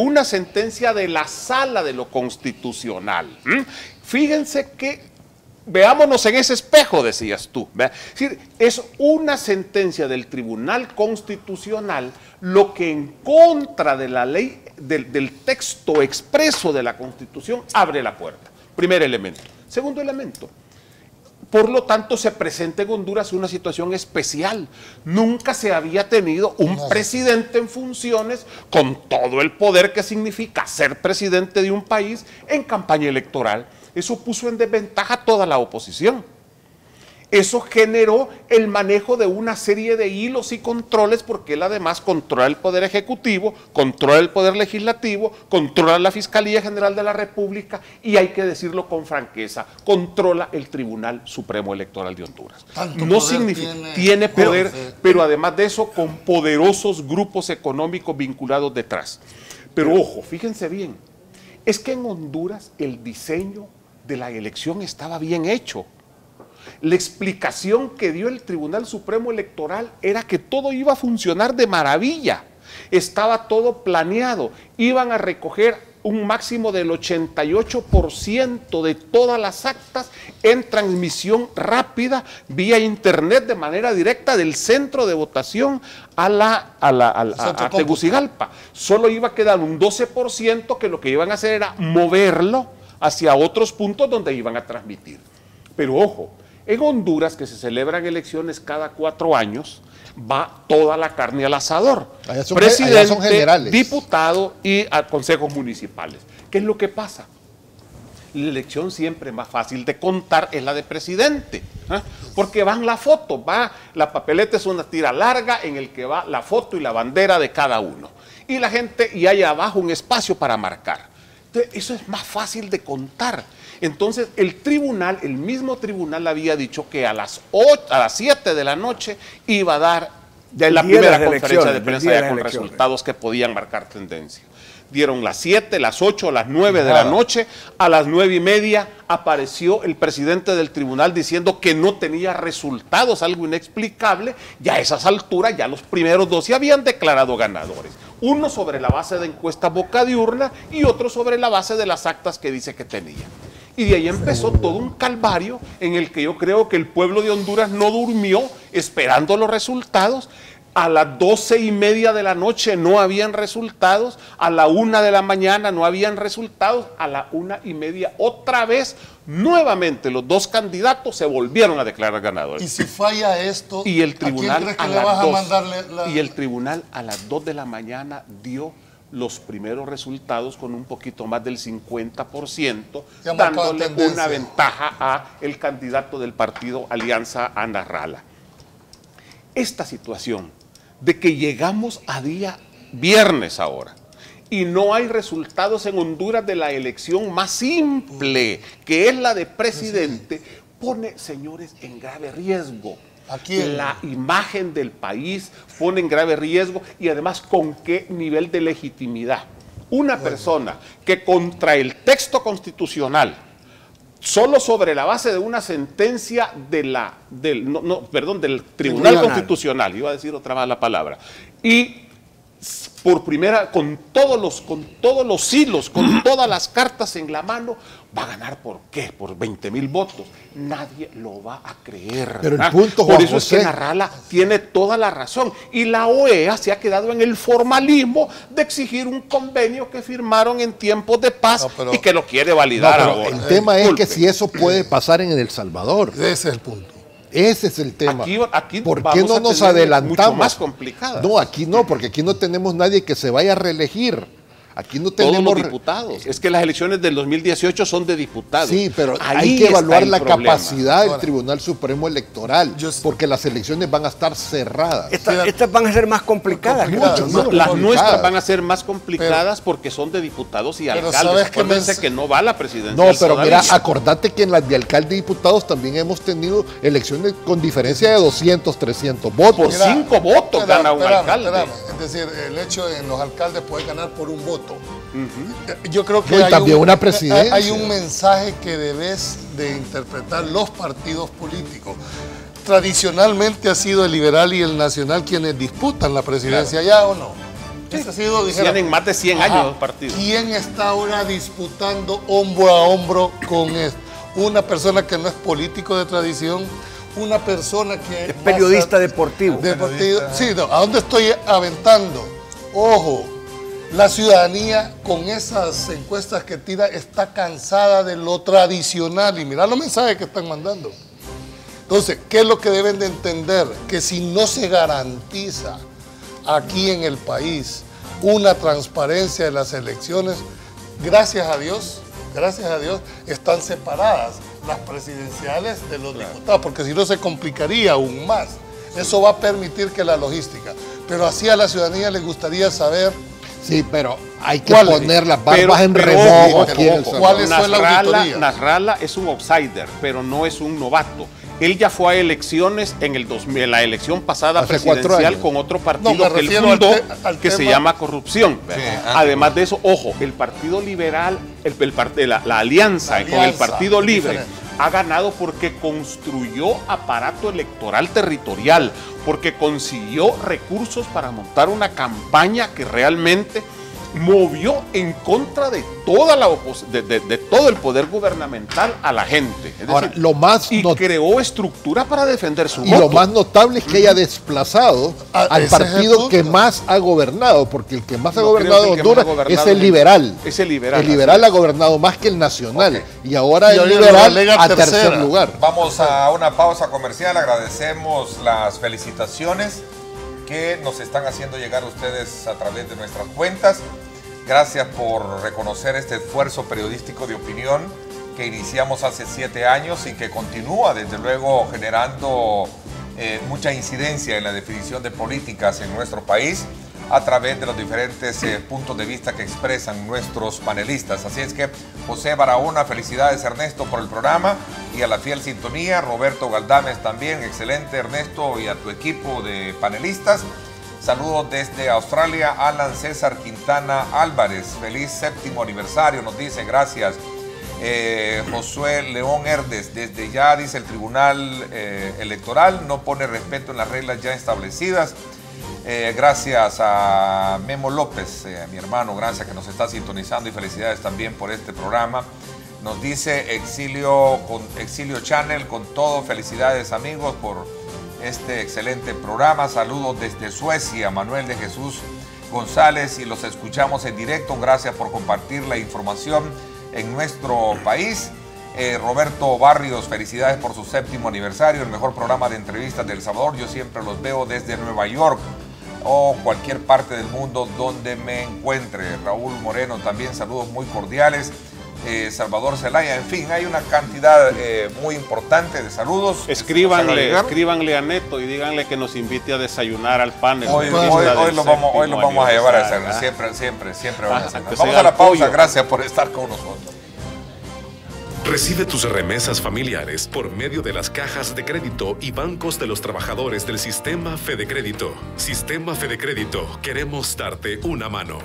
de la Sala de lo Constitucional. Fíjense que, veámonos en ese espejo, decías tú. Es decir, es una sentencia del Tribunal Constitucional lo que en contra de la ley, del texto expreso de la Constitución, abre la puerta. Primer elemento. Segundo elemento. Por lo tanto, se presenta en Honduras una situación especial. Nunca se había tenido un presidente en funciones con todo el poder que significa ser presidente de un país en campaña electoral. Eso puso en desventaja a toda la oposición. Eso generó el manejo de una serie de hilos y controles, porque él además controla el Poder Ejecutivo, controla el Poder Legislativo, controla la Fiscalía General de la República y, hay que decirlo con franqueza, controla el Tribunal Supremo Electoral de Honduras. No significa, tiene poder, pero además de eso, con poderosos grupos económicos vinculados detrás. Pero ojo, fíjense bien, es que en Honduras el diseño de la elección estaba bien hecho. La explicación que dio el Tribunal Supremo Electoral era que todo iba a funcionar de maravilla, estaba todo planeado, iban a recoger un máximo del 88% de todas las actas en transmisión rápida vía internet de manera directa del centro de votación a Tegucigalpa. Solo iba a quedar un 12% que lo que iban a hacer era moverlo hacia otros puntos donde iban a transmitir. Pero ojo, en Honduras, que se celebran elecciones cada 4 años, va toda la carne al asador. Presidente, diputado y a consejos municipales. ¿Qué es lo que pasa? La elección siempre más fácil de contar es la de presidente, porque van la foto, la papeleta es una tira larga en el que va la foto y la bandera de cada uno. Y la gente, y hay abajo un espacio para marcar. Entonces, eso es más fácil de contar. Entonces, el mismo tribunal había dicho que a las 7 de la noche iba a dar la primera conferencia de prensa ya con resultados que podían marcar tendencia. Dieron las 7, las 8, las 9 de la noche. A las 9:30 apareció el presidente del tribunal diciendo que no tenía resultados, algo inexplicable. Ya a esas alturas, ya los primeros 2 se habían declarado ganadores. Uno sobre la base de encuesta boca de urna y otro sobre la base de las actas que dice que tenía. Y de ahí empezó todo un calvario en el que yo creo que el pueblo de Honduras no durmió esperando los resultados. A las 12:30 de la noche no habían resultados, a la 1 de la mañana no habían resultados, a la 1:30 otra vez, nuevamente los 2 candidatos se volvieron a declarar ganadores. Y si falla esto, y el tribunal ¿a quién crees que le vas a mandarle Y el tribunal a las 2 de la mañana dio los primeros resultados con un poquito más del 50%, Ya marcaba dándole tendencia. una ventaja a el candidato del partido Alianza Narrala. Esta situación de que llegamos a día viernes ahora y no hay resultados en Honduras de la elección más simple, que es la de presidente, pone, señores, en grave riesgo. ¿A quién? La imagen del país pone en grave riesgo y además con qué nivel de legitimidad. Una persona que contra el texto constitucional, solo sobre la base de una sentencia del Tribunal Constitucional, iba a decir otra mala palabra, y por primera, con todos los hilos, con todas las cartas en la mano, va a ganar, ¿por qué? Por 20,000 votos. Nadie lo va a creer. Pero el ¿verdad? punto, por Juan eso José, es que Narrala tiene toda la razón. Y la OEA se ha quedado en el formalismo de exigir un convenio que firmaron en tiempos de paz y que lo quiere validar ahora. el tema es que si eso puede pasar en El Salvador. Ese es el punto. Ese es el tema. Aquí ¿Por qué vamos no a nos tener adelantamos? mucho más complicadas. No, aquí no, porque aquí no tenemos nadie que se vaya a reelegir. Aquí no Todos tenemos los diputados. Es que las elecciones del 2018 son de diputados. Sí, pero Ahí hay que está evaluar el la problema. capacidad del Ahora, Tribunal Supremo Electoral, porque las elecciones van a estar cerradas. Estas van a ser más complicadas. Complicadas, mucho, ¿no? Las complicadas. nuestras van a ser más complicadas porque son de diputados y pero alcaldes. ¿sabes qué Acuérdense me- que no va la presidencia. No, pero mira, acordate que en las de alcalde y diputados también hemos tenido elecciones con diferencia de 200, 300 votos. Por 5 votos gana un alcalde. Es decir, el hecho de los alcaldes pueden ganar por un voto. Yo creo que No, y también una presidencia. hay un mensaje que debes de interpretar los partidos políticos. Tradicionalmente ha sido el liberal y el nacional quienes disputan la presidencia, ¿ya o no? Ese ha sido, dijera, Tienen más de 100 años los partidos. ¿Quién está ahora disputando hombro a hombro con esto? Una persona que no es político de tradición, una persona que Es periodista deportivo. Sí, no, ¿a dónde estoy aventando? Ojo, la ciudadanía con esas encuestas que tira está cansada de lo tradicional y mira los mensajes que están mandando. Entonces, ¿qué es lo que deben de entender? Que si no se garantiza aquí en el país una transparencia de las elecciones, gracias a Dios, están separadas las presidenciales de los diputados, porque si no se complicaría aún más. Eso va a permitir que la logística, pero así a la ciudadanía le gustaría saber. Sí, pero hay que ¿Cuál? poner las barbas Pero- en pero remojo ojo, aquí en El ojo, Salvador. ¿Cuáles fue la auditoría? Nasralla es un outsider, pero no es un novato. Él ya fue a elecciones en la elección pasada Hace 4 presidencial años. con otro No, partido me que él refiero fundó, al que se tema- llama corrupción. Además de eso, ojo, el Partido Liberal, la alianza con el Partido es Libre, diferente. ha ganado porque construyó aparato electoral territorial, porque consiguió recursos para montar una campaña que realmente movió en contra de toda de todo el poder gubernamental a la gente. Es Ahora, decir, lo más y creó estructura para defender su Y voto. lo más notable es que haya desplazado al ese es el partido que punto. más ha gobernado, porque el que más ha No, gobernado creo que el que Honduras más ha gobernado es el liberal. es el liberal, El liberal así ha es. gobernado más que el nacional. Y ahora Y el ahora lo liberal relega a tercer tercera. lugar. Vamos a una pausa comercial, agradecemos las felicitaciones que nos están haciendo llegar a ustedes a través de nuestras cuentas. Gracias por reconocer este esfuerzo periodístico de opinión que iniciamos hace 7 años y que continúa desde luego generando mucha incidencia en la definición de políticas en nuestro país a través de los diferentes puntos de vista que expresan nuestros panelistas. Así es que José Barahona, felicidades Ernesto por el programa y a la fiel sintonía. Roberto Galdames también, excelente Ernesto y a tu equipo de panelistas. Saludos desde Australia, Alan César Quintana Álvarez. Feliz 7º aniversario, nos dice, gracias. Josué León Herdes, desde ya dice el Tribunal Electoral no pone respeto en las reglas ya establecidas. Gracias a Memo López, mi hermano, gracias que nos está sintonizando y felicidades también por este programa. Nos dice Exilio Channel, con todo, felicidades amigos por este excelente programa. Saludos desde Suecia, Manuel de Jesús González, y los escuchamos en directo. Gracias por compartir la información en nuestro país. Roberto Barrios, felicidades por su 7º aniversario, el mejor programa de entrevistas de El Salvador. Yo siempre los veo desde Nueva York. o cualquier parte del mundo donde me encuentre. Raúl Moreno también, saludos muy cordiales. Salvador Zelaya, en fin, hay una cantidad muy importante de saludos. Escríbanle a Neto y díganle que nos invite a desayunar al panel. Hoy lo vamos a llevar a hacer, siempre vamos a hacer. Vamos a la pausa, gracias por estar con nosotros. Recibe tus remesas familiares por medio de las cajas de crédito y bancos de los trabajadores del Sistema Fede Crédito. Sistema Fede Crédito, queremos darte una mano.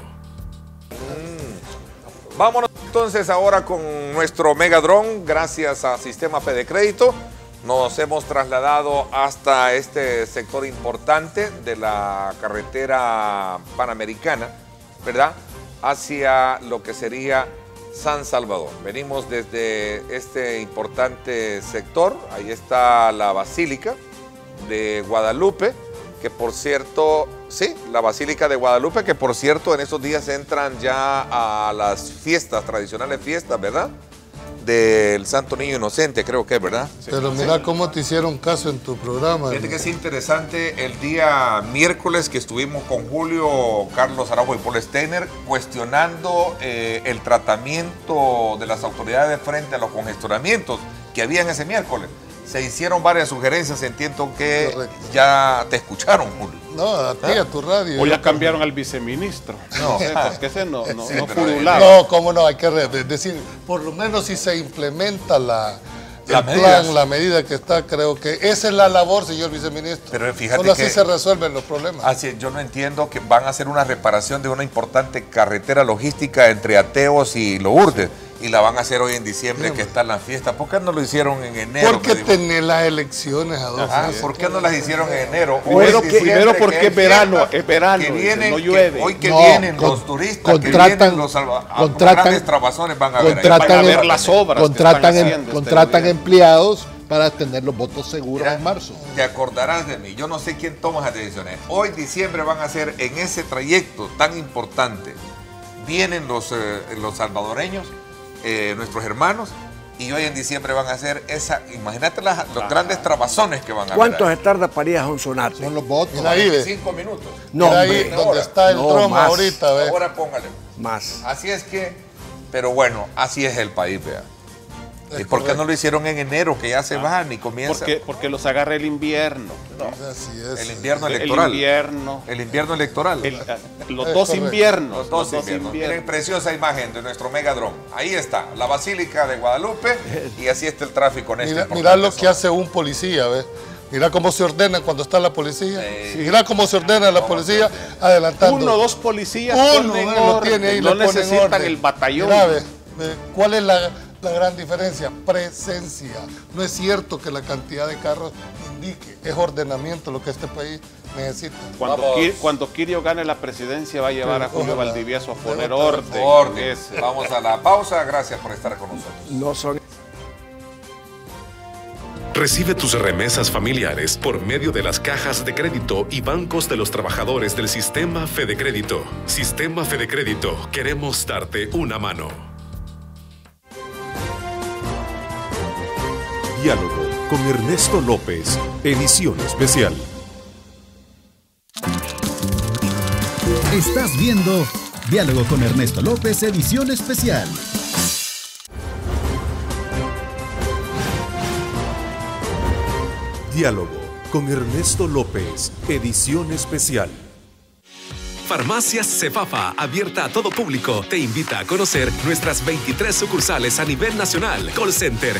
Vámonos entonces ahora con nuestro Megadrón. Gracias a Sistema Fede Crédito nos hemos trasladado hasta este sector importante de la carretera panamericana, ¿verdad? Hacia lo que sería San Salvador. Venimos desde este importante sector. Ahí está la Basílica de Guadalupe, que por cierto, sí, la Basílica de Guadalupe, que por cierto en estos días entran ya a las fiestas, tradicionales fiestas, ¿verdad? Del Santo Niño Inocente, creo que es, ¿verdad? Pero mira cómo te hicieron caso en tu programa. Fíjate que es interesante el día miércoles que estuvimos con Julio, Carlos Araujo y Paul Steiner cuestionando el tratamiento de las autoridades frente a los congestionamientos que habían ese miércoles. Se hicieron varias sugerencias, entiendo que ya te escucharon, Julio. No, a ti, a tu radio. O ya cambiaron al viceministro. No, porque ese no furulaba. No, cómo no, hay que decir, por lo menos si se implementa la medida que está, creo que esa es la labor, señor viceministro. Pero fíjate solo así que se resuelven los problemas. Así, yo no entiendo que van a hacer una reparación de una importante carretera logística entre Ateos y Lourdes. Y la van a hacer hoy en diciembre, sí, que están las fiestas. ¿Por qué no lo hicieron en enero? Porque tenés las elecciones a 2 días. ¿Por qué no las hicieron en enero? Primero porque es verano, que vienen, no llueve. Hoy que vienen los turistas, que vienen los grandes trabazones, van a ver las obras. Contratan empleados para tener los votos seguros en marzo. Te acordarás de mí, yo no sé quién toma esas decisiones. Hoy diciembre van a hacer en ese trayecto tan importante. Vienen los salvadoreños, nuestros hermanos, y hoy en diciembre van a hacer esa, imagínate los grandes trabazones que van a hacer. ¿Cuánto se tarda para ir a Sonsonate? Son los votos. 5 minutos. No, ahí donde está el trono ahorita, ¿ves? Ahora póngale. Más. Así es que, pero bueno, así es el país, vea. ¿Y por qué no lo hicieron en enero, que ya se van y comienza? Porque los agarra el invierno. No. Así es. El invierno electoral. El invierno electoral. Los dos inviernos. Los dos inviernos. Miren, preciosa imagen de nuestro Megadrón. Ahí está, la Basílica de Guadalupe, y así está el tráfico en este Mira lo que hace un policía, ¿ves? Mira cómo se ordena cuando está la policía. Mira cómo se ordena la policía adelantando. 1 o 2 policías lo tiene ahí, no necesitan el batallón. Mira, ¿cuál es la gran diferencia? Presencia. No es cierto que la cantidad de carros indique, es ordenamiento lo que este país necesita. Cuando Kirio gane la presidencia va a llevar a Julio Valdivieso a poner orden. Vamos a la pausa, gracias por estar con nosotros. No son... Recibe tus remesas familiares por medio de las cajas de crédito y bancos de los trabajadores del Sistema Fede Crédito. Sistema Fede Crédito, queremos darte una mano. Diálogo con Ernesto López, edición especial. Estás viendo Diálogo con Ernesto López, edición especial. Diálogo con Ernesto López, edición especial. Farmacias Cefafa, abierta a todo público, te invita a conocer nuestras 23 sucursales a nivel nacional. Call Center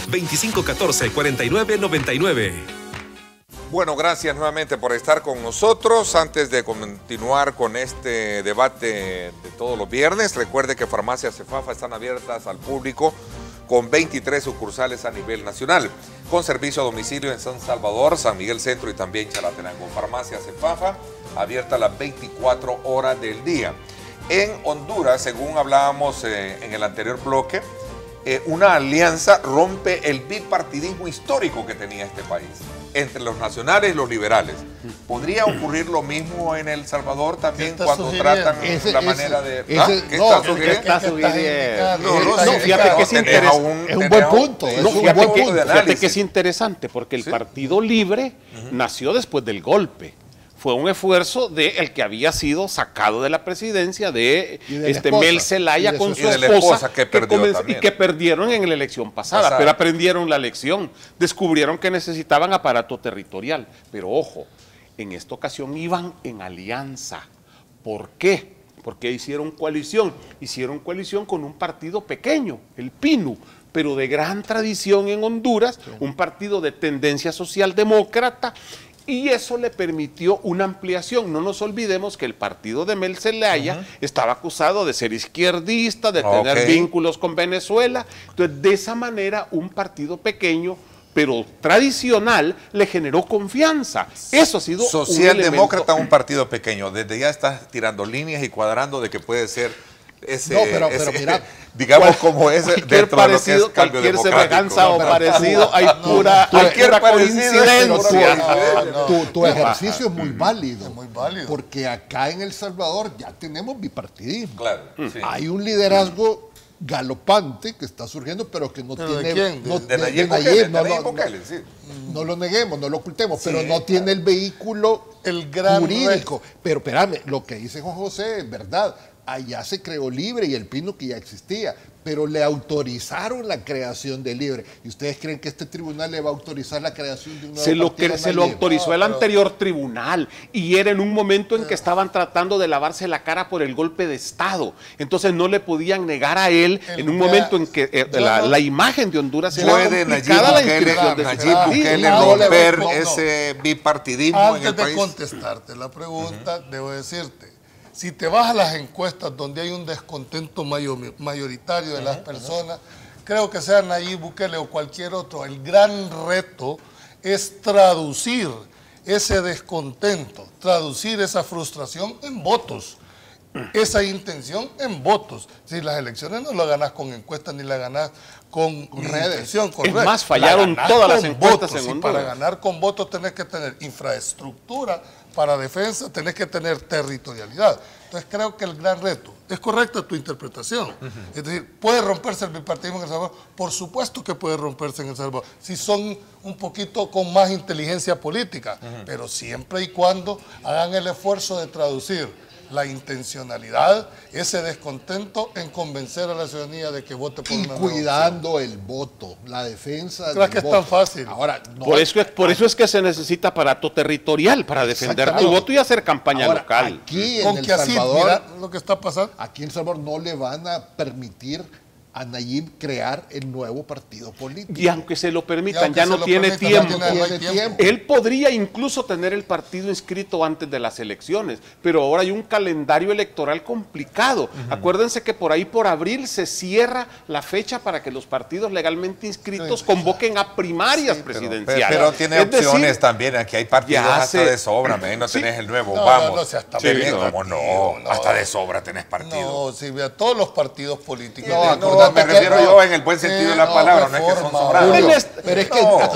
2514-4999. Bueno, gracias nuevamente por estar con nosotros. Antes de continuar con este debate de todos los viernes, recuerde que Farmacias Cefafa están abiertas al público con 23 sucursales a nivel nacional, con servicio a domicilio en San Salvador, San Miguel Centro y también Chalatenango. Farmacia Cefafa, abierta las 24 horas del día. En Honduras, según hablábamos en el anterior bloque, una alianza rompe el bipartidismo histórico que tenía este país, entre los nacionales y los liberales. ¿Podría ocurrir lo mismo en El Salvador también cuando tratan la manera de... ¿Qué está sugiriendo? Fíjate que es un buen punto. Fíjate que es interesante, porque el Partido Libre nació después del golpe. fue un esfuerzo del que había sido sacado de la presidencia de Mel Zelaya con su esposa que perdieron en la elección pasada, pero aprendieron la lección, descubrieron que necesitaban aparato territorial, pero ojo, en esta ocasión iban en alianza. ¿Por qué? Porque hicieron coalición con un partido pequeño, el PINU, pero de gran tradición en Honduras, un partido de tendencia socialdemócrata, y eso le permitió una ampliación. No nos olvidemos que el partido de Mel Zelaya estaba acusado de ser izquierdista, de tener vínculos con Venezuela. Entonces, de esa manera, un partido pequeño, pero tradicional, le generó confianza. Eso ha sido socialdemócrata, un partido pequeño. Desde ya estás tirando líneas y cuadrando de que puede ser ese, pero mira, digamos como ese cualquier parecido, cualquier semejanza o parecido, hay pura coincidencia. Tu ejercicio es muy válido, porque acá en El Salvador ya tenemos bipartidismo. Claro, hay un liderazgo galopante que está surgiendo, pero que no tiene... De Nayib Bukele, sí. No lo neguemos, no lo ocultemos, pero no tiene el vehículo jurídico. Pero espérame, lo que dice Juan José es verdad. Allá se creó Libre y el PINU que ya existía, pero le autorizaron la creación de Libre. ¿Y ustedes creen que este tribunal le va a autorizar la creación de un nuevo partido? Se lo autorizó el anterior tribunal, y era en un momento en que estaban tratando de lavarse la cara por el golpe de Estado. Entonces no le podían negar a él en un momento en que la imagen de Honduras era complicada, la inscripción de Nayib Bukele romper ese bipartidismo en el país. Antes de contestarte la pregunta, debo decirte, si te vas a las encuestas donde hay un descontento mayoritario de las personas, creo que sea Nayib Bukele o cualquier otro, el gran reto es traducir ese descontento, traducir esa frustración en votos, esa intención en votos. Si las elecciones no las ganas con encuestas ni las ganas con redes. Es más, fallaron todas las encuestas en Honduras. Para ganar con votos tenés que tener infraestructura, para defensa tenés que tener territorialidad. Entonces creo que el gran reto, es correcta tu interpretación, es decir, ¿puede romperse el bipartidismo en El Salvador? Por supuesto que puede romperse en El Salvador, si son un poquito con más inteligencia política, pero siempre y cuando hagan el esfuerzo de traducir la intencionalidad, ese descontento en convencer a la ciudadanía de que vote por una nueva opción. Cuidando el voto, la defensa del voto. ¿Crees que es tan fácil? Ahora, no, por eso es que se necesita aparato territorial para defender tu voto y hacer campaña local. Aquí en El Salvador, mira lo que está pasando. Aquí en El Salvador no le van a permitir a Nayib crear el nuevo partido político. Y aunque se lo permitan, ya no tiene tiempo. Él podría incluso tener el partido inscrito antes de las elecciones, pero ahora hay un calendario electoral complicado. Acuérdense que por ahí por abril se cierra la fecha para que los partidos legalmente inscritos convoquen a primarias presidenciales. Pero tiene opciones también, aquí hay partidos hasta de sobra, no tenés el nuevo, vamos. Hasta de sobra tenés partido. No, Silvia, todos los partidos políticos. Me refiero yo en el buen sentido de la palabra, no es que son sobrados. Pero es que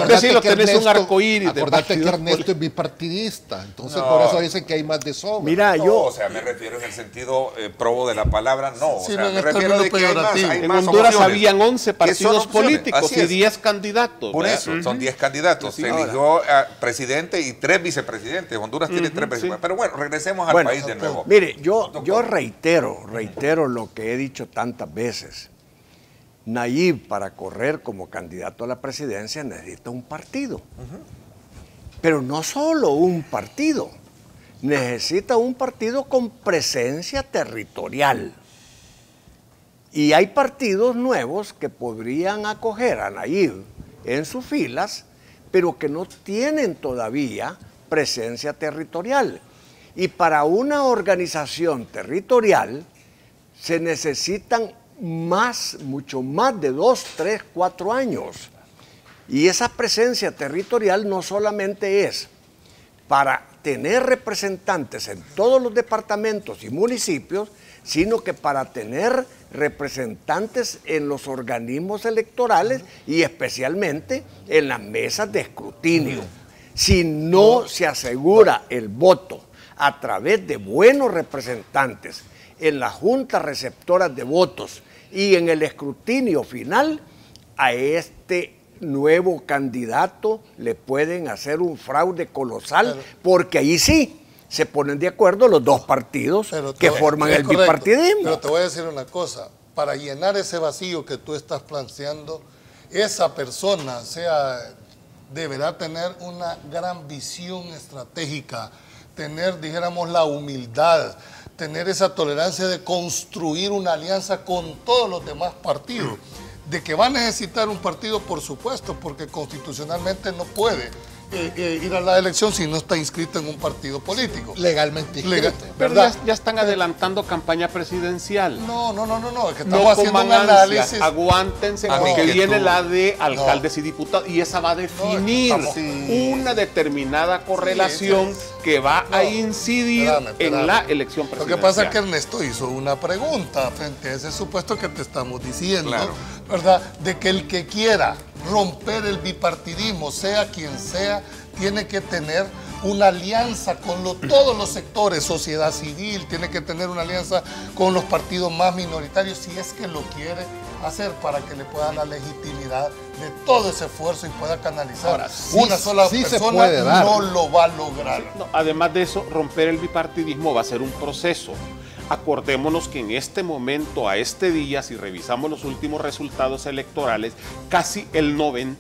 acordate que Ernesto es bipartidista, entonces por eso dicen que hay más de sobra. Mira, o sea, me refiero en el sentido probo de la palabra, no. O sea, me refiero de que hay más en Honduras habían 11 partidos políticos y 10 candidatos. Por eso, son 10 candidatos. Se eligió a presidente y 3 vicepresidentes. Honduras tiene 3 presidentes. Pero bueno, regresemos al país de nuevo. Mire, yo reitero lo que he dicho tantas veces. Nayib, para correr como candidato a la presidencia, necesita un partido. Pero no solo un partido, necesita un partido con presencia territorial. Y hay partidos nuevos que podrían acoger a Nayib en sus filas, pero que no tienen todavía presencia territorial. Y para una organización territorial se necesitan mucho más de 2, 3, 4 años. Y esa presencia territorial no solamente es para tener representantes en todos los departamentos y municipios, sino que para tener representantes en los organismos electorales y especialmente en las mesas de escrutinio. Si no se asegura el voto a través de buenos representantes en las juntas receptoras de votos y en el escrutinio final, a este nuevo candidato le pueden hacer un fraude colosal, porque ahí sí se ponen de acuerdo los dos partidos que forman el bipartidismo. Pero te voy a decir una cosa, para llenar ese vacío que tú estás planteando, esa persona deberá tener una gran visión estratégica, tener, dijéramos, la humildad, tener esa tolerancia de construir una alianza con todos los demás partidos. De que va a necesitar un partido, por supuesto, porque constitucionalmente no puede ir a la elección si no está inscrito en un partido político. Legalmente inscrito. Pero ya están adelantando campaña presidencial. No, es que estamos haciendo un análisis. Aguántense, porque viene la de alcaldes y diputados, y esa va a definir una determinada correlación que va a incidir en la elección presidencial. Lo que pasa es que Ernesto hizo una pregunta frente a ese supuesto que te estamos diciendo, ¿verdad? De que el que quiera romper el bipartidismo, sea quien sea, tiene que tener una alianza con todos los sectores, sociedad civil, tiene que tener una alianza con los partidos más minoritarios, si es que lo quiere hacer, para que le pueda dar la legitimidad de todo ese esfuerzo y pueda canalizar. Ahora, una sola persona no lo va a lograr. No, además de eso, romper el bipartidismo va a ser un proceso. Acordémonos que en este momento, a este día, si revisamos los últimos resultados electorales, casi el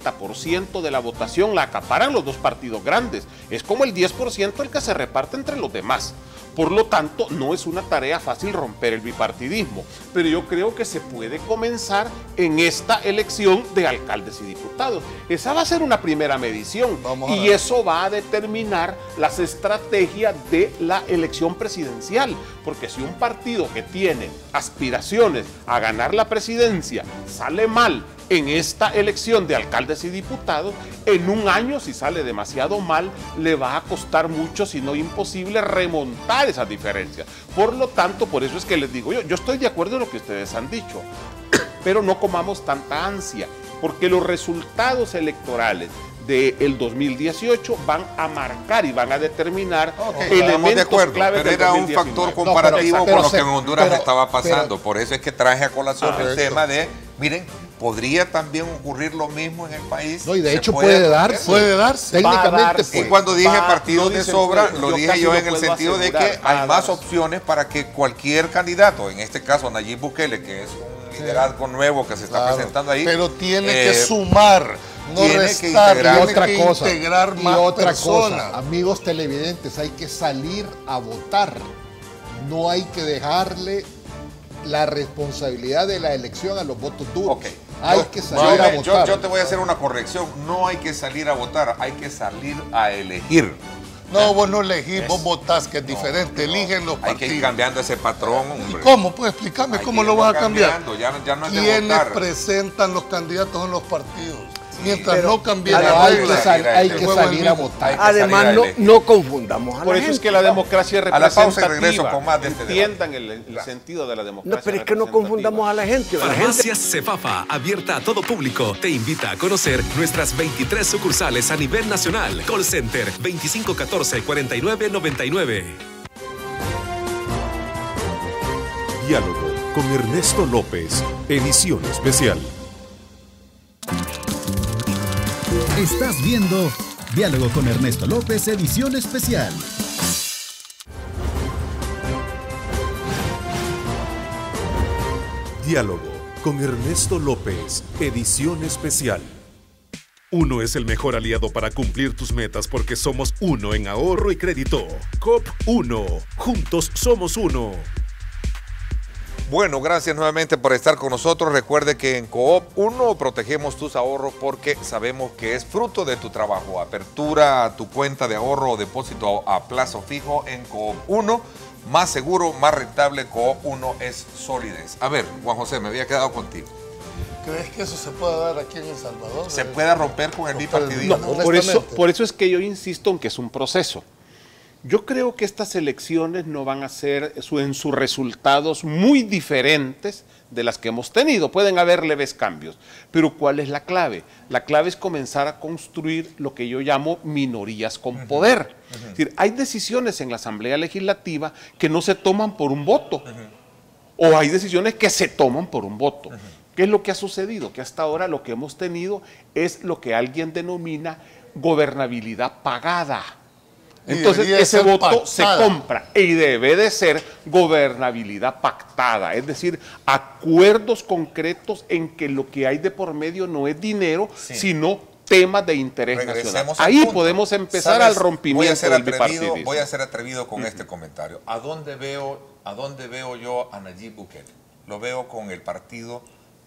90% de la votación la acaparan los dos partidos grandes. Es como el 10% el que se reparte entre los demás. Por lo tanto, no es una tarea fácil romper el bipartidismo, pero yo creo que se puede comenzar en esta elección de alcaldes y diputados. Esa va a ser una primera medición y eso va a determinar las estrategias de la elección presidencial, porque si un partido que tiene aspiraciones a ganar la presidencia sale mal en esta elección de alcaldes y diputados, en un año, si sale demasiado mal, le va a costar mucho, si no imposible, remontar esas diferencias. Por lo tanto, por eso es que les digo yo estoy de acuerdo en lo que ustedes han dicho, pero no comamos tanta ansia, porque los resultados electorales del 2018 van a marcar y van a determinar elementos claves pero era un factor comparativo con lo que en Honduras estaba pasando. Por eso es que traje a colación el tema de, miren, podría también ocurrir lo mismo en el país. No, y de hecho puede darse. Técnicamente Y cuando dije partidos de sobra, lo dije yo en el sentido de que hay más opciones para que cualquier candidato, en este caso Nayib Bukele, que es un liderazgo nuevo que se está presentando ahí. Pero tiene que sumar, no restar, tiene que integrar más personas. Amigos televidentes, hay que salir a votar. No hay que dejarle la responsabilidad de la elección a los votos duros. Hay que salir a votar. Yo te voy a hacer una corrección. No hay que salir a votar, hay que salir a elegir. No, vos no elegís, vos votás, que es diferente. Eligen los partidos. Hay que ir cambiando ese patrón, hombre. ¿Y cómo? Pues explícame cómo lo vas a cambiar. Ya no es de ¿Quiénes votar presentan los candidatos en los partidos? Mientras no cambien hay que salir a votar. Además, no confundamos a la gente. Por eso es que la democracia es representativa. A la pausa y regreso con más de este debate. Entiendan el sentido de la democracia. No, pero es que no confundamos a la gente. Farmacias Cefafa, abierta a todo público, te invita a conocer nuestras 23 sucursales a nivel nacional. Call Center 2514-4999. Diálogo con Ernesto López, edición especial. Estás viendo Diálogo con Ernesto López, edición especial. Diálogo con Ernesto López, edición especial. Uno es el mejor aliado para cumplir tus metas porque somos uno en ahorro y crédito. COP 1. Juntos somos uno. Bueno, gracias nuevamente por estar con nosotros. Recuerde que en Coop 1 protegemos tus ahorros porque sabemos que es fruto de tu trabajo. Apertura tu cuenta de ahorro o depósito a plazo fijo en Coop 1. Más seguro, más rentable. Coop 1 es solidez. A ver, Juan José, me había quedado contigo. ¿Crees que eso se puede dar aquí en El Salvador? ¿Se puede romper con el bipartidismo? No, por eso es que yo insisto en que es un proceso. Yo creo que estas elecciones no van a ser en sus resultados muy diferentes de las que hemos tenido. Pueden haber leves cambios, pero ¿cuál es la clave? La clave es comenzar a construir lo que yo llamo minorías con poder. Es decir, hay decisiones en la Asamblea Legislativa que no se toman por un voto, o hay decisiones que se toman por un voto. ¿Qué es lo que ha sucedido? Que hasta ahora lo que hemos tenido es lo que alguien denomina gobernabilidad pagada. Entonces debería ese ser voto se pactada. compra y debe de ser gobernabilidad pactada, es decir, acuerdos concretos en que lo que hay de por medio no es dinero, sino temas de interés nacional. Regresemos al Ahí punto. podemos empezar ¿Sabes? al rompimiento del bipartidismo. Voy a ser atrevido con este comentario. ¿A dónde veo yo a Nayib Bukele? Lo veo con el partido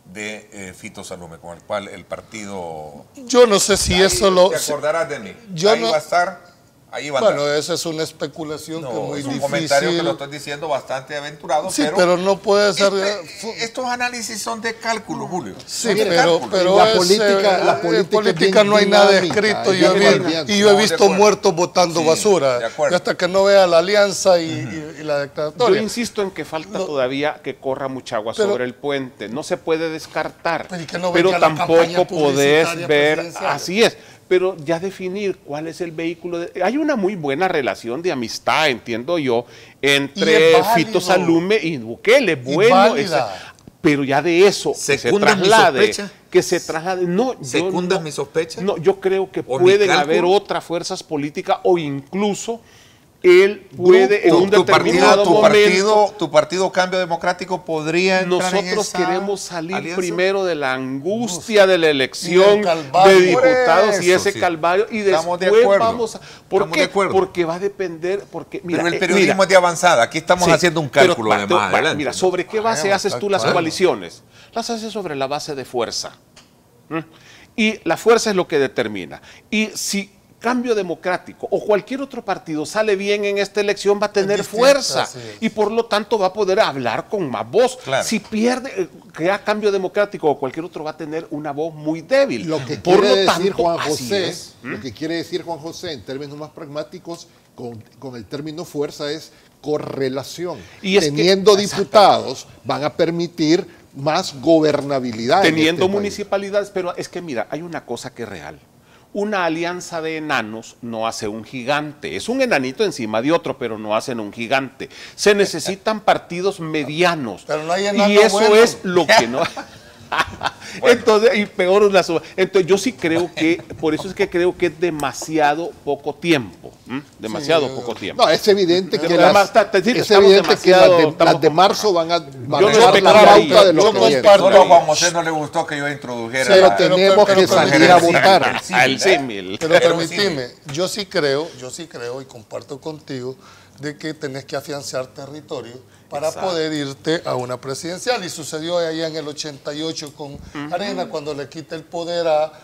de Fito Salume, con el cual el partido... Yo no sé si eso lo... Te acordarás de mí. Yo ahí no- va a estar, ahí va a Bueno, estar. esa es una especulación que es No, muy es un difícil. comentario que lo estoy diciendo bastante aventurado, Sí, pero no puede ser... estos análisis son de cálculo, Julio. Sí, Son de pero cálculo. La es, política- la en política política es no hay bien nada dinámica, escrito. es Yo he bien visto, dinámica. y yo he No, de visto acuerdo. muertos botando Sí, basura. de acuerdo. Y hasta que no vea la alianza y la Yo declaratoria. insisto en que falta No. todavía que corra mucha agua Pero- sobre el puente. No se puede descartar. Pero ¿y que no ven Pero ya la campaña tampoco podés publicitaria ver. presidencial? Así es. Pero ya definir cuál es el vehículo. Hay una muy buena relación de amistad, entiendo yo, entre Y es válido. Fito Salume y Bukele. Y Bueno, válida. pero ya de eso, que se ¿Secundas mi traslade. sospecha? Que se traslade. No, yo ¿Secundas no- mi sospecha? No, yo creo que ¿O mi pueden cálculo? haber otras fuerzas políticas o incluso él puede en un determinado momento. Tu partido Cambio Democrático podría entrar en Nosotros esa queremos salir alianza? primero de la angustia de la Y elección del calvario. de diputados Por y eso, ese sí. calvario y Estamos de después acuerdo. vamos a... ¿Por Estamos qué? de acuerdo. Porque va a depender... Porque, mira, Pero el periodismo mira, es de avanzada. Aquí estamos sí, haciendo un pero cálculo de más adelante. Mira, ¿sobre qué base Bueno, haces está tú las claro. coaliciones? Las haces sobre la base de fuerza. ¿Mm? Y la fuerza es lo que determina. Y si Cambio Democrático o cualquier otro partido sale bien en esta elección, va a tener distinto, fuerza así es. y por lo tanto va a poder hablar con más voz. Claro. Si pierde, crea Cambio Democrático o cualquier otro va a tener una voz muy débil. Lo que por quiere lo decir tanto, Juan así José, es. lo que quiere decir Juan José en términos más pragmáticos con el término fuerza es correlación. Y es que- Teniendo diputados van a permitir más gobernabilidad. en Teniendo este país. municipalidades, pero es que mira, hay una cosa que es real. Una alianza de enanos no hace un gigante. Es un enanito encima de otro, pero no hacen un gigante. Se necesitan partidos medianos. Pero no hay enano y eso bueno. es lo que no... Entonces, y peor una suma. Entonces, yo sí creo que, por eso es que creo que es demasiado poco tiempo. Demasiado Sí, poco tiempo. No, es evidente que Pero las, además, sí, es estamos evidente que demasiado- las de marzo van a Yo marcar no la especularía. pauta de lo Yo que viene. comparto. Solo a Juan José no le gustó que yo introdujera. Pero la- tenemos que salir a votar. Al símil. Pero Pero permitime, yo sí creo y comparto contigo de que tenés que afianzar territorio para poder irte a una presidencial. Y sucedió allá en el 88 con Arena, cuando le quita el poder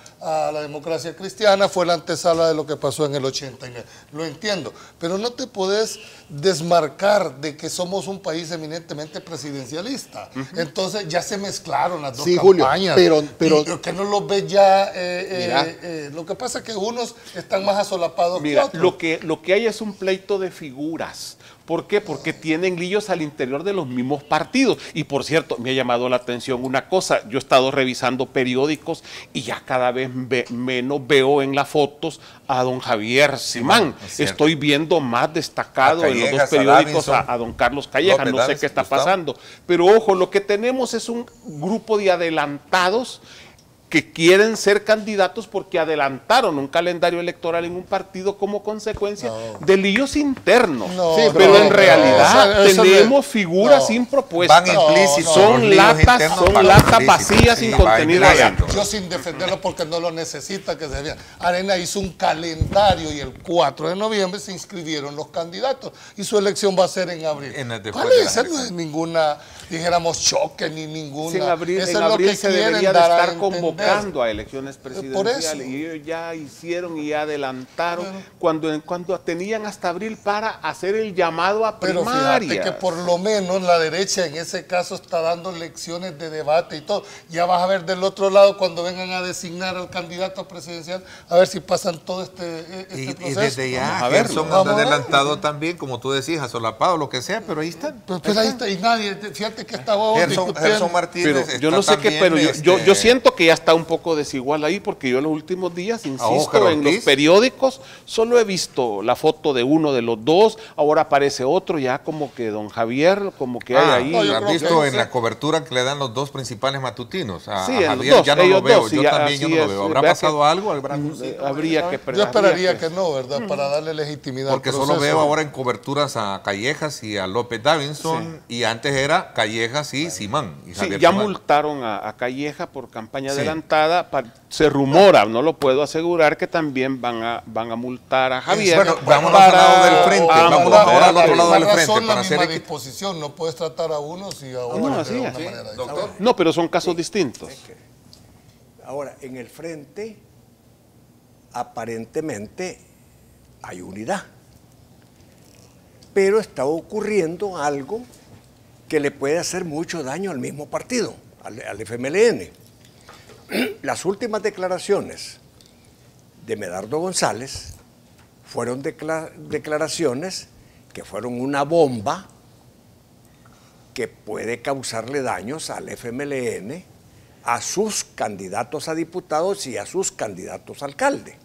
a la democracia cristiana, fue la antesala de lo que pasó en el 89. Lo entiendo, pero no te podés desmarcar de que somos un país eminentemente presidencialista. Entonces ya se mezclaron las dos Sí, Julio, campañas. pero- Y que no los ves ya... Mira. lo que pasa es que unos están más asolapados Mira, que otros. lo que hay es un pleito de figuras. ¿Por qué? Porque tienen líos al interior de los mismos partidos. Y por cierto, me ha llamado la atención una cosa. Yo he estado revisando periódicos y ya cada vez menos veo en las fotos a don Javier Simán. es cierto. Estoy viendo más destacado A en los dos Callejas, a periódicos Davinson, a don Carlos Calleja. López No sé Davinson, qué está Gustavo. pasando. Pero ojo, lo que tenemos es un grupo de adelantados que quieren ser candidatos porque adelantaron un calendario electoral en un partido como consecuencia de líos internos. No, Sí, pero no, en realidad eso tenemos figuras no. sin propuestas. Van implícitos. Son los líos latas, internos son van latas implícitos. vacías Sí, sin va contenido implícito. adentro. Yo sin defenderlo porque no lo necesita que se vea. Arena hizo un calendario y el 4 de noviembre se inscribieron los candidatos y su elección va a ser en abril. Después ¿Cuál de es? las Esa no es elecciones. ninguna, dijéramos, choque ni ninguna. Sí, en abril, Eso en es lo abril que se quieren debería de dar a estar entender. convocando a elecciones Por presidenciales eso. y ellos ya hicieron y ya adelantaron cuando tenían hasta abril para hacer el llamado a Pero primarias. fíjate que por lo menos la derecha en ese caso está dando lecciones de debate y todo. Ya vas a ver del otro lado cuando vengan a designar al candidato presidencial, a ver si pasan todo este Y proceso. desde ya, Vamos a verlo. Gerson Vamos anda a verlo. adelantado también, como tú decías, asolapado, lo que sea, pero ahí están. Pues ahí está, y nadie, fíjate que estaba Gerson discutiendo. Martínez Pero yo no sé qué, también, pero yo siento que ya está un poco desigual ahí, porque yo en los últimos días, Óscar insisto, en los Ortiz. periódicos solo he visto la foto de uno de los dos, ahora aparece otro, ya como que don Javier, como que hay ahí. no, yo ¿Has creo visto que en la cobertura que le dan los dos principales matutinos? A Sí, en los Javier dos, ya no lo ellos veo, dos, sí, yo también ya así no lo es, veo. ¿Habrá vea pasado que- algo? ¿Habrá Habría que Yo esperaría que no, ¿verdad? Para darle legitimidad Porque al solo proceso. veo ahora en coberturas a Callejas y a López Davinson, y antes era Callejas y Simán. Y Sí, Javier ya Simán. multaron a Calleja por campaña Sí. adelantada. Se rumora, no lo puedo asegurar, que también van a multar a Javier. Bueno, vámonos al lado del frente, vámonos ahora al otro lado del frente, Razón, para la hacer misma equi- disposición, no puedes tratar a unos y a No, otros así de una es. manera Doctor. diferente. No, pero son casos distintos. Ahora, en el frente, aparentemente hay unidad. Pero está ocurriendo algo que le puede hacer mucho daño al mismo partido, al FMLN. Las últimas declaraciones de Medardo González fueron declaraciones que fueron una bomba que puede causarle daños al FMLN, a sus candidatos a diputados y a sus candidatos a alcalde.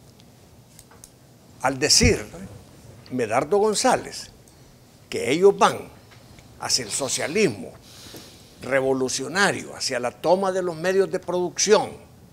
Al decir Medardo González que ellos van hacia el socialismo revolucionario, hacia la toma de los medios de producción,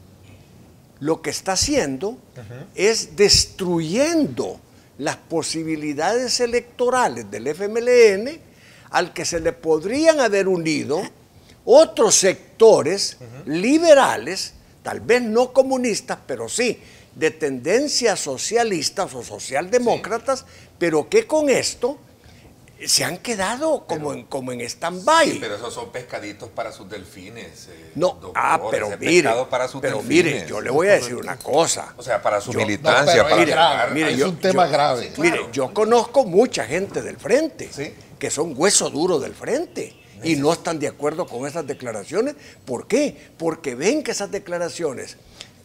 lo que está haciendo es destruyendo las posibilidades electorales del FMLN al que se le podrían haber unido otros sectores liberales, tal vez no comunistas, pero sí de tendencias socialistas o socialdemócratas, pero que con esto se han quedado como en stand-by. Sí, pero esos son pescaditos para sus delfines. No, doctor, pero ese mire, pescado para sus pero delfines. mire, yo le voy a decir una cosa. O sea, para su Yo- militancia, pero para es grave, atacar. mire, es yo- un tema yo- grave. Mire, yo conozco mucha gente del frente Sí. que son hueso duro del frente y no están de acuerdo con esas declaraciones. ¿Por qué? Porque ven que esas declaraciones,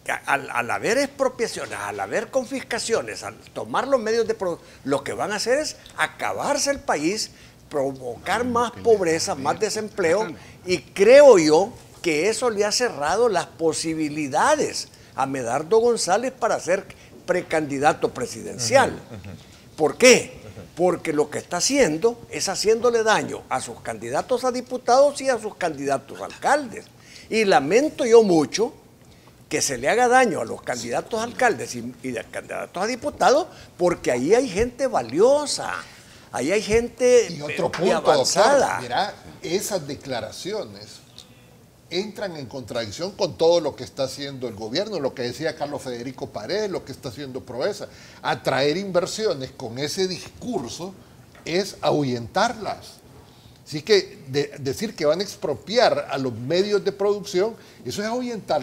al haber expropiaciones, al haber confiscaciones, al tomar los medios de producción, lo que van a hacer es acabarse el país, provocar más pobreza, más desempleo, y creo yo que eso le ha cerrado las posibilidades a Medardo González para ser precandidato presidencial. ¿Por qué? Porque lo que está haciendo es haciéndole daño a sus candidatos a diputados y a sus candidatos a alcaldes. Y lamento yo mucho que se le haga daño a los candidatos a alcaldes y de candidatos a diputados, porque ahí hay gente valiosa, ahí hay gente Y otro muy punto, avanzada. doctor, mira, esas declaraciones entran en contradicción con todo lo que está haciendo el gobierno, lo que decía Carlos Federico Paredes, lo que está haciendo Proesa. Atraer inversiones con ese discurso es ahuyentarlas. Así que decir que van a expropiar a los medios de producción, eso es ahuyentar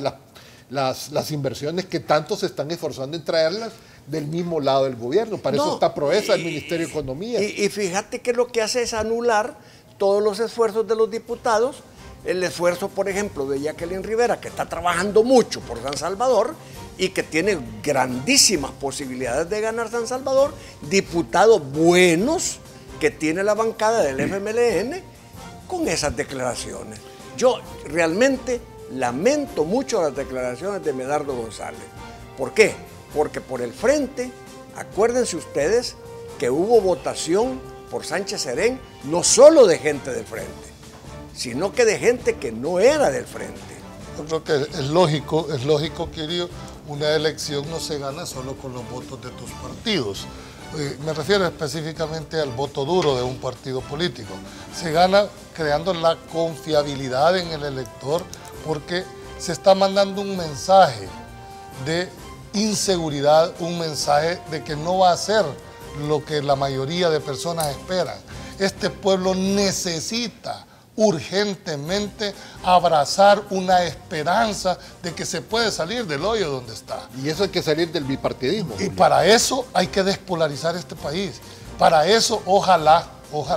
las inversiones que tanto se están esforzando en traerlas del mismo lado del gobierno. Para eso No, está Proesa, el Ministerio de Economía. Y fíjate que lo que hace es anular todos los esfuerzos de los diputados, el esfuerzo, por ejemplo, de Jacqueline Rivera, que está trabajando mucho por San Salvador y que tiene grandísimas posibilidades de ganar San Salvador, diputados buenos que tiene la bancada del FMLN con esas declaraciones. Yo realmente lamento mucho las declaraciones de Medardo González. ¿Por qué? Porque por el frente, acuérdense ustedes que hubo votación por Sánchez Serén, no solo de gente del frente, sino que de gente que no era del frente. Yo creo que es lógico, querido, una elección no se gana solo con los votos de tus partidos. Me refiero específicamente al voto duro de un partido político. Se gana creando la confiabilidad en el elector porque se está mandando un mensaje de inseguridad, un mensaje de que no va a ser lo que la mayoría de personas esperan. Este pueblo necesita urgentemente abrazar una esperanza de que se puede salir del hoyo donde está. Y eso hay que salir del bipartidismo. Y Julio. para eso hay que despolarizar este país. Para eso, ojalá,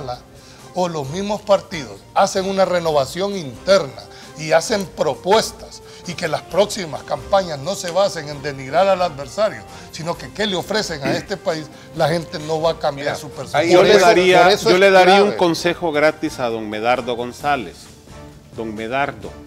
o los mismos partidos hacen una renovación interna y hacen propuestas y que las próximas campañas no se basen en denigrar al adversario, sino que qué le ofrecen a este país, la gente no va a cambiar su percepción. Yo le por daría, eso yo es le daría un clave. consejo gratis a don Medardo González. Don Medardo,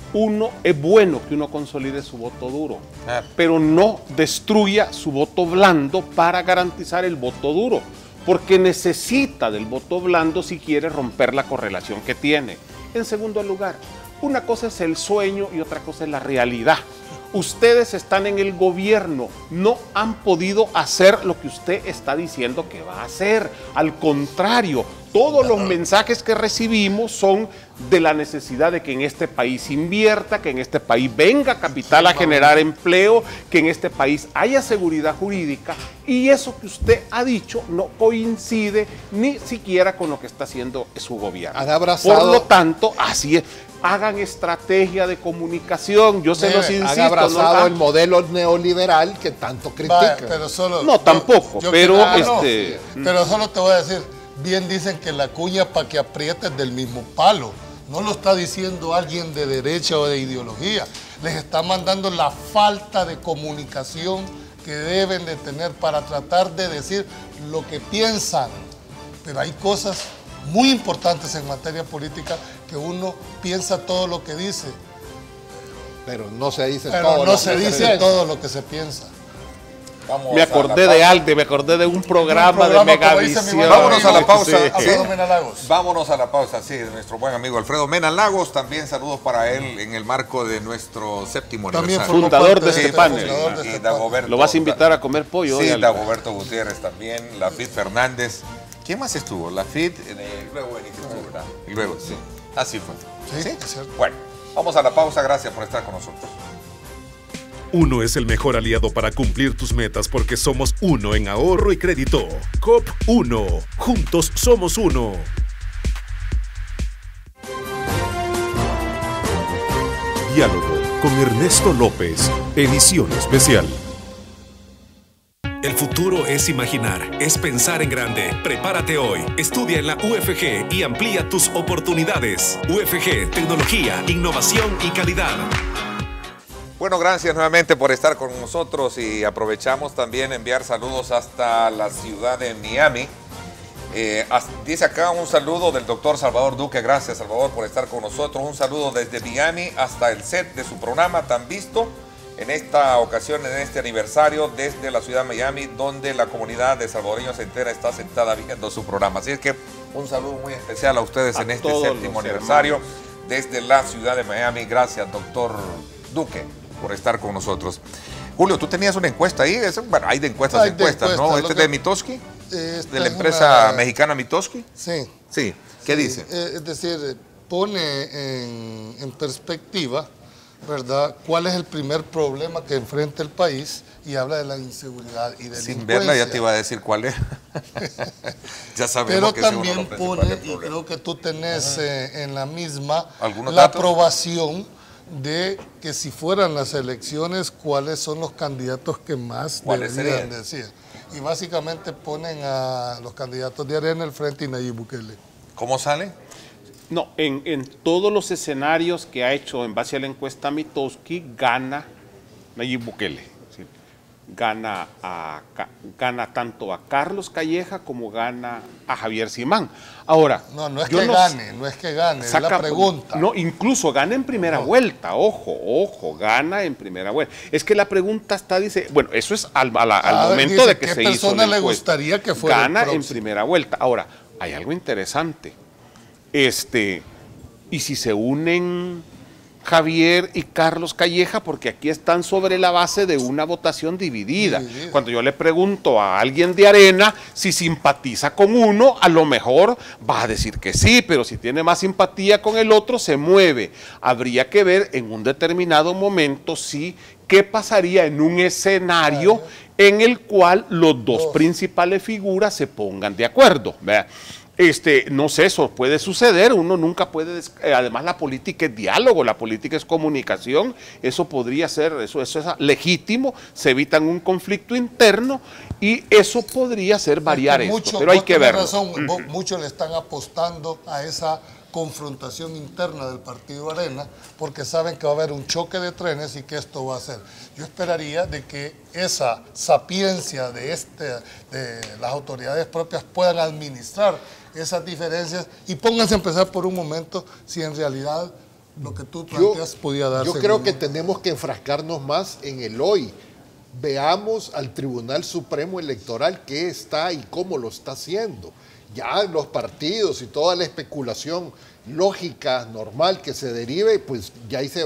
uno es bueno que uno consolide su voto duro, pero no destruya su voto blando para garantizar el voto duro, porque necesita del voto blando si quiere romper la correlación que tiene. En segundo lugar, una cosa es el sueño y otra cosa es la realidad. Ustedes están en el gobierno, no han podido hacer lo que usted está diciendo que va a hacer. Al contrario, todos los mensajes que recibimos son de la necesidad de que en este país invierta, que en este país venga capital a generar empleo, que en este país haya seguridad jurídica, y eso que usted ha dicho no coincide ni siquiera con lo que está haciendo su gobierno. Han abrazado. Por lo tanto, así es. Hagan estrategia de comunicación, yo se los insisto. Han abrazado ¿no? el modelo neoliberal que tanto critican. Pero solo, no, tampoco, pero pero solo te voy a decir, bien dicen que la cuña para que aprietes del mismo palo. No lo está diciendo alguien de derecha o de ideología. Les está mandando la falta de comunicación que deben de tener para tratar de decir lo que piensan. Pero hay cosas muy importantes en materia política que uno piensa todo lo que dice. Pero no se dice todo lo que se piensa. Me acordé de Alde, me acordé de un programa de Megavisión. Vámonos a la pausa. Sí. Mena Lagos. Vámonos a la pausa, sí, de nuestro buen amigo Alfredo Mena Lagos. También saludos para él en el marco de nuestro 7º También aniversario. fundador de este panel. Y Dagoberto. ¿Lo vas a invitar a comer pollo? Sí, Dagoberto Gutiérrez también, Lafid Fernández. ¿Quién más estuvo? Lafid, luego estuvo, ¿verdad? Y luego, sí. Así fue. Sí, es cierto. Bueno, vamos a la pausa. Gracias por estar con nosotros. Uno es el mejor aliado para cumplir tus metas porque somos uno en ahorro y crédito. COP 1. Juntos somos uno. Diálogo con Ernesto López. Edición especial. El futuro es imaginar, es pensar en grande. Prepárate hoy. Estudia en la UFG y amplía tus oportunidades. UFG, tecnología, innovación y calidad. Bueno, gracias nuevamente por estar con nosotros y aprovechamos también enviar saludos hasta la ciudad de Miami. Dice acá un saludo del doctor Salvador Duque. Gracias, Salvador, por estar con nosotros. Un saludo desde Miami hasta el set de su programa tan visto en esta ocasión, en este aniversario, desde la ciudad de Miami, donde la comunidad de salvadoreños entera está sentada viendo su programa. Así es que un saludo muy especial a ustedes en este 7º aniversario desde la ciudad de Miami. Gracias, doctor Duque, por estar con nosotros. Julio, tú tenías una encuesta ahí. Bueno, hay de encuestas, ¿no? ¿Este es de Mitoski? ¿De la empresa mexicana Mitoski? Sí. Sí. ¿Qué dice? Es decir, pone en perspectiva, ¿verdad?, cuál es el primer problema que enfrenta el país y habla de la inseguridad y delincuencia. Sin verla ya te iba a decir cuál es. Ya sabemos. Pero que también pone, y creo que tú tenés en la misma, la aprobación de que si fueran las elecciones, cuáles son los candidatos que más deberían decir. Y básicamente ponen a los candidatos de Arena, el Frente y Nayib Bukele. ¿Cómo sale? No, en todos los escenarios que ha hecho en base a la encuesta Mitoski, gana Nayib Bukele. ¿Sí? Gana tanto a Carlos Calleja como gana a Javier Simán. Ahora, no es que gane, es la pregunta. No, incluso gana en primera vuelta, ojo, gana en primera vuelta. Es que la pregunta dice, bueno, eso es al momento dice, de que se hizo. ¿qué persona le gustaría que fuera Gana en primera vuelta. Ahora, hay algo interesante. Y si se unen Javier y Carlos Calleja, porque aquí están sobre la base de una votación dividida. Cuando yo le pregunto a alguien de Arena si simpatiza con uno, a lo mejor va a decir que sí, pero si tiene más simpatía con el otro, se mueve. Habría que ver en un determinado momento qué pasaría en un escenario en el cual los dos principales figuras se pongan de acuerdo, ¿verdad? No sé, eso puede suceder, uno nunca puede, además la política es diálogo, la política es comunicación, eso podría ser, eso es legítimo, se evitan un conflicto interno y eso podría ser variar esto, pero hay que verlo. Muchos le están apostando a esa confrontación interna del partido Arena porque saben que va a haber un choque de trenes y que esto va a ser. Yo esperaría de que esa sapiencia de las autoridades propias puedan administrar esas diferencias y pónganse a empezar por un momento si en realidad lo que tú planteas podía darse. Yo creo que tenemos que enfrascarnos más en el hoy. Veamos al Tribunal Supremo Electoral qué está y cómo lo está haciendo. Ya los partidos y toda la especulación lógica, normal que se derive, pues ya ahí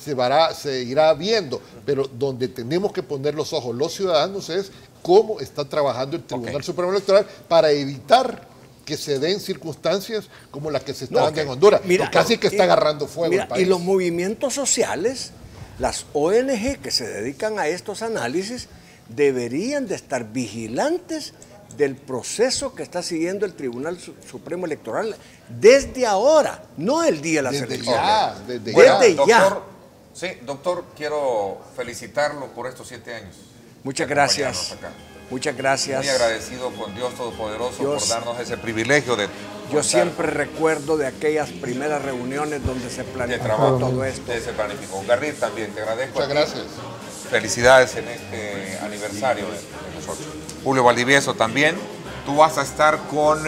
se irá viendo. Pero donde tenemos que poner los ojos los ciudadanos es cómo está trabajando el Tribunal Supremo Electoral para evitar que se den circunstancias como las que se están dando en Honduras. Casi que está agarrando fuego el país. Y los movimientos sociales, las ONG que se dedican a estos análisis, deberían de estar vigilantes del proceso que está siguiendo el Tribunal Supremo Electoral desde ahora, no el día de las elecciones. Desde ya. Sí, doctor, quiero felicitarlo por estos 7 años. Muchas gracias. Muchas gracias. Muy agradecido con Dios Todopoderoso por darnos ese privilegio de... Yo siempre recuerdo de aquellas primeras reuniones donde se planificó todo esto. Se planificó. Garrit, también te agradezco. Muchas gracias. Felicidades en este aniversario de nosotros. Julio Valdivieso también. Tú vas a estar con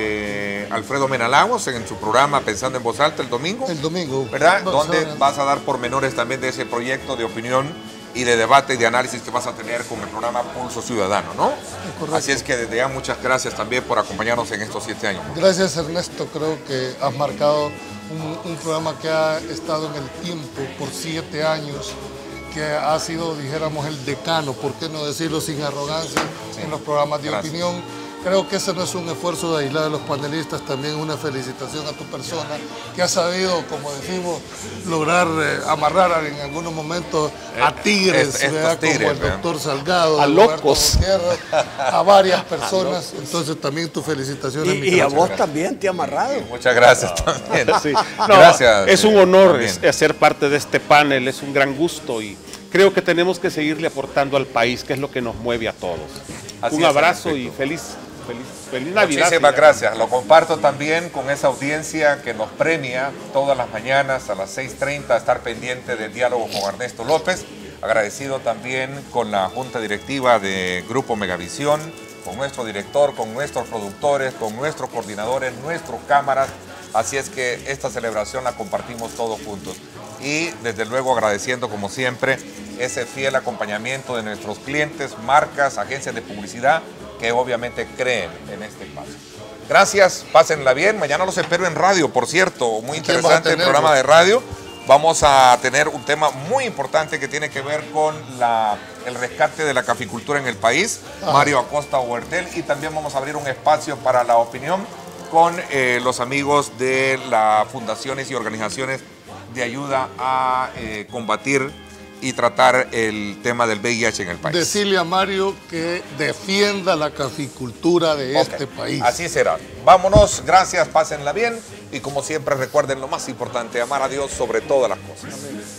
Alfredo Menalagos en su programa Pensando en Voz Alta el domingo. El domingo. ¿Verdad? Donde vas a dar pormenores también de ese proyecto de opinión y de debate y de análisis que vas a tener con el programa Pulso Ciudadano, ¿no? Así es que desde ya muchas gracias también por acompañarnos en estos 7 años. Gracias, Ernesto. Creo que has marcado un programa que ha estado en el tiempo por 7 años, que ha sido, dijéramos, el decano, ¿por qué no decirlo sin arrogancia, en los programas de opinión? Creo que ese no es un esfuerzo de aislar a los panelistas, también una felicitación a tu persona, que ha sabido, como decimos, lograr amarrar en algunos momentos a tigres, como el doctor Salgado, a locos, Gutiérrez, a varias personas. Entonces también tu felicitación. Y a vos también te ha amarrado. Sí, muchas gracias también. Sí. Gracias. Es un honor ser parte de este panel, es un gran gusto y creo que tenemos que seguirle aportando al país, que es lo que nos mueve a todos. Un abrazo y feliz Navidad. Muchísimas gracias. Lo comparto también con esa audiencia que nos premia todas las mañanas a las 6:30 estar pendiente del diálogo con Ernesto López. Agradecido también con la Junta Directiva de Grupo Megavisión, con nuestro director, con nuestros productores, con nuestros coordinadores, nuestros cámaras. Así es que esta celebración la compartimos todos juntos. Y desde luego agradeciendo como siempre ese fiel acompañamiento de nuestros clientes, marcas, agencias de publicidad que obviamente creen en este espacio. Gracias, pásenla bien. Mañana los espero en radio, por cierto. Muy interesante el programa de radio. Vamos a tener un tema muy importante que tiene que ver con el rescate de la caficultura en el país. Mario Acosta Huertel. Y también vamos a abrir un espacio para la opinión con los amigos de las fundaciones y organizaciones de ayuda a combatir y tratar el tema del VIH en el país. Decirle a Mario que defienda la caficultura de este país. Así será. Vámonos, gracias, pásenla bien y como siempre recuerden lo más importante, amar a Dios sobre todas las cosas.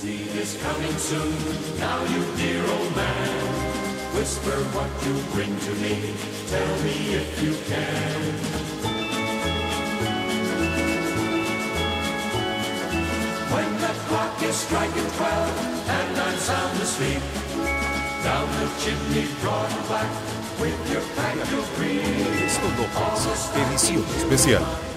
When the clock is striking 12 and I'm sound asleep, down the chimney broad and black with your pack of green. Ernesto López, edición especial.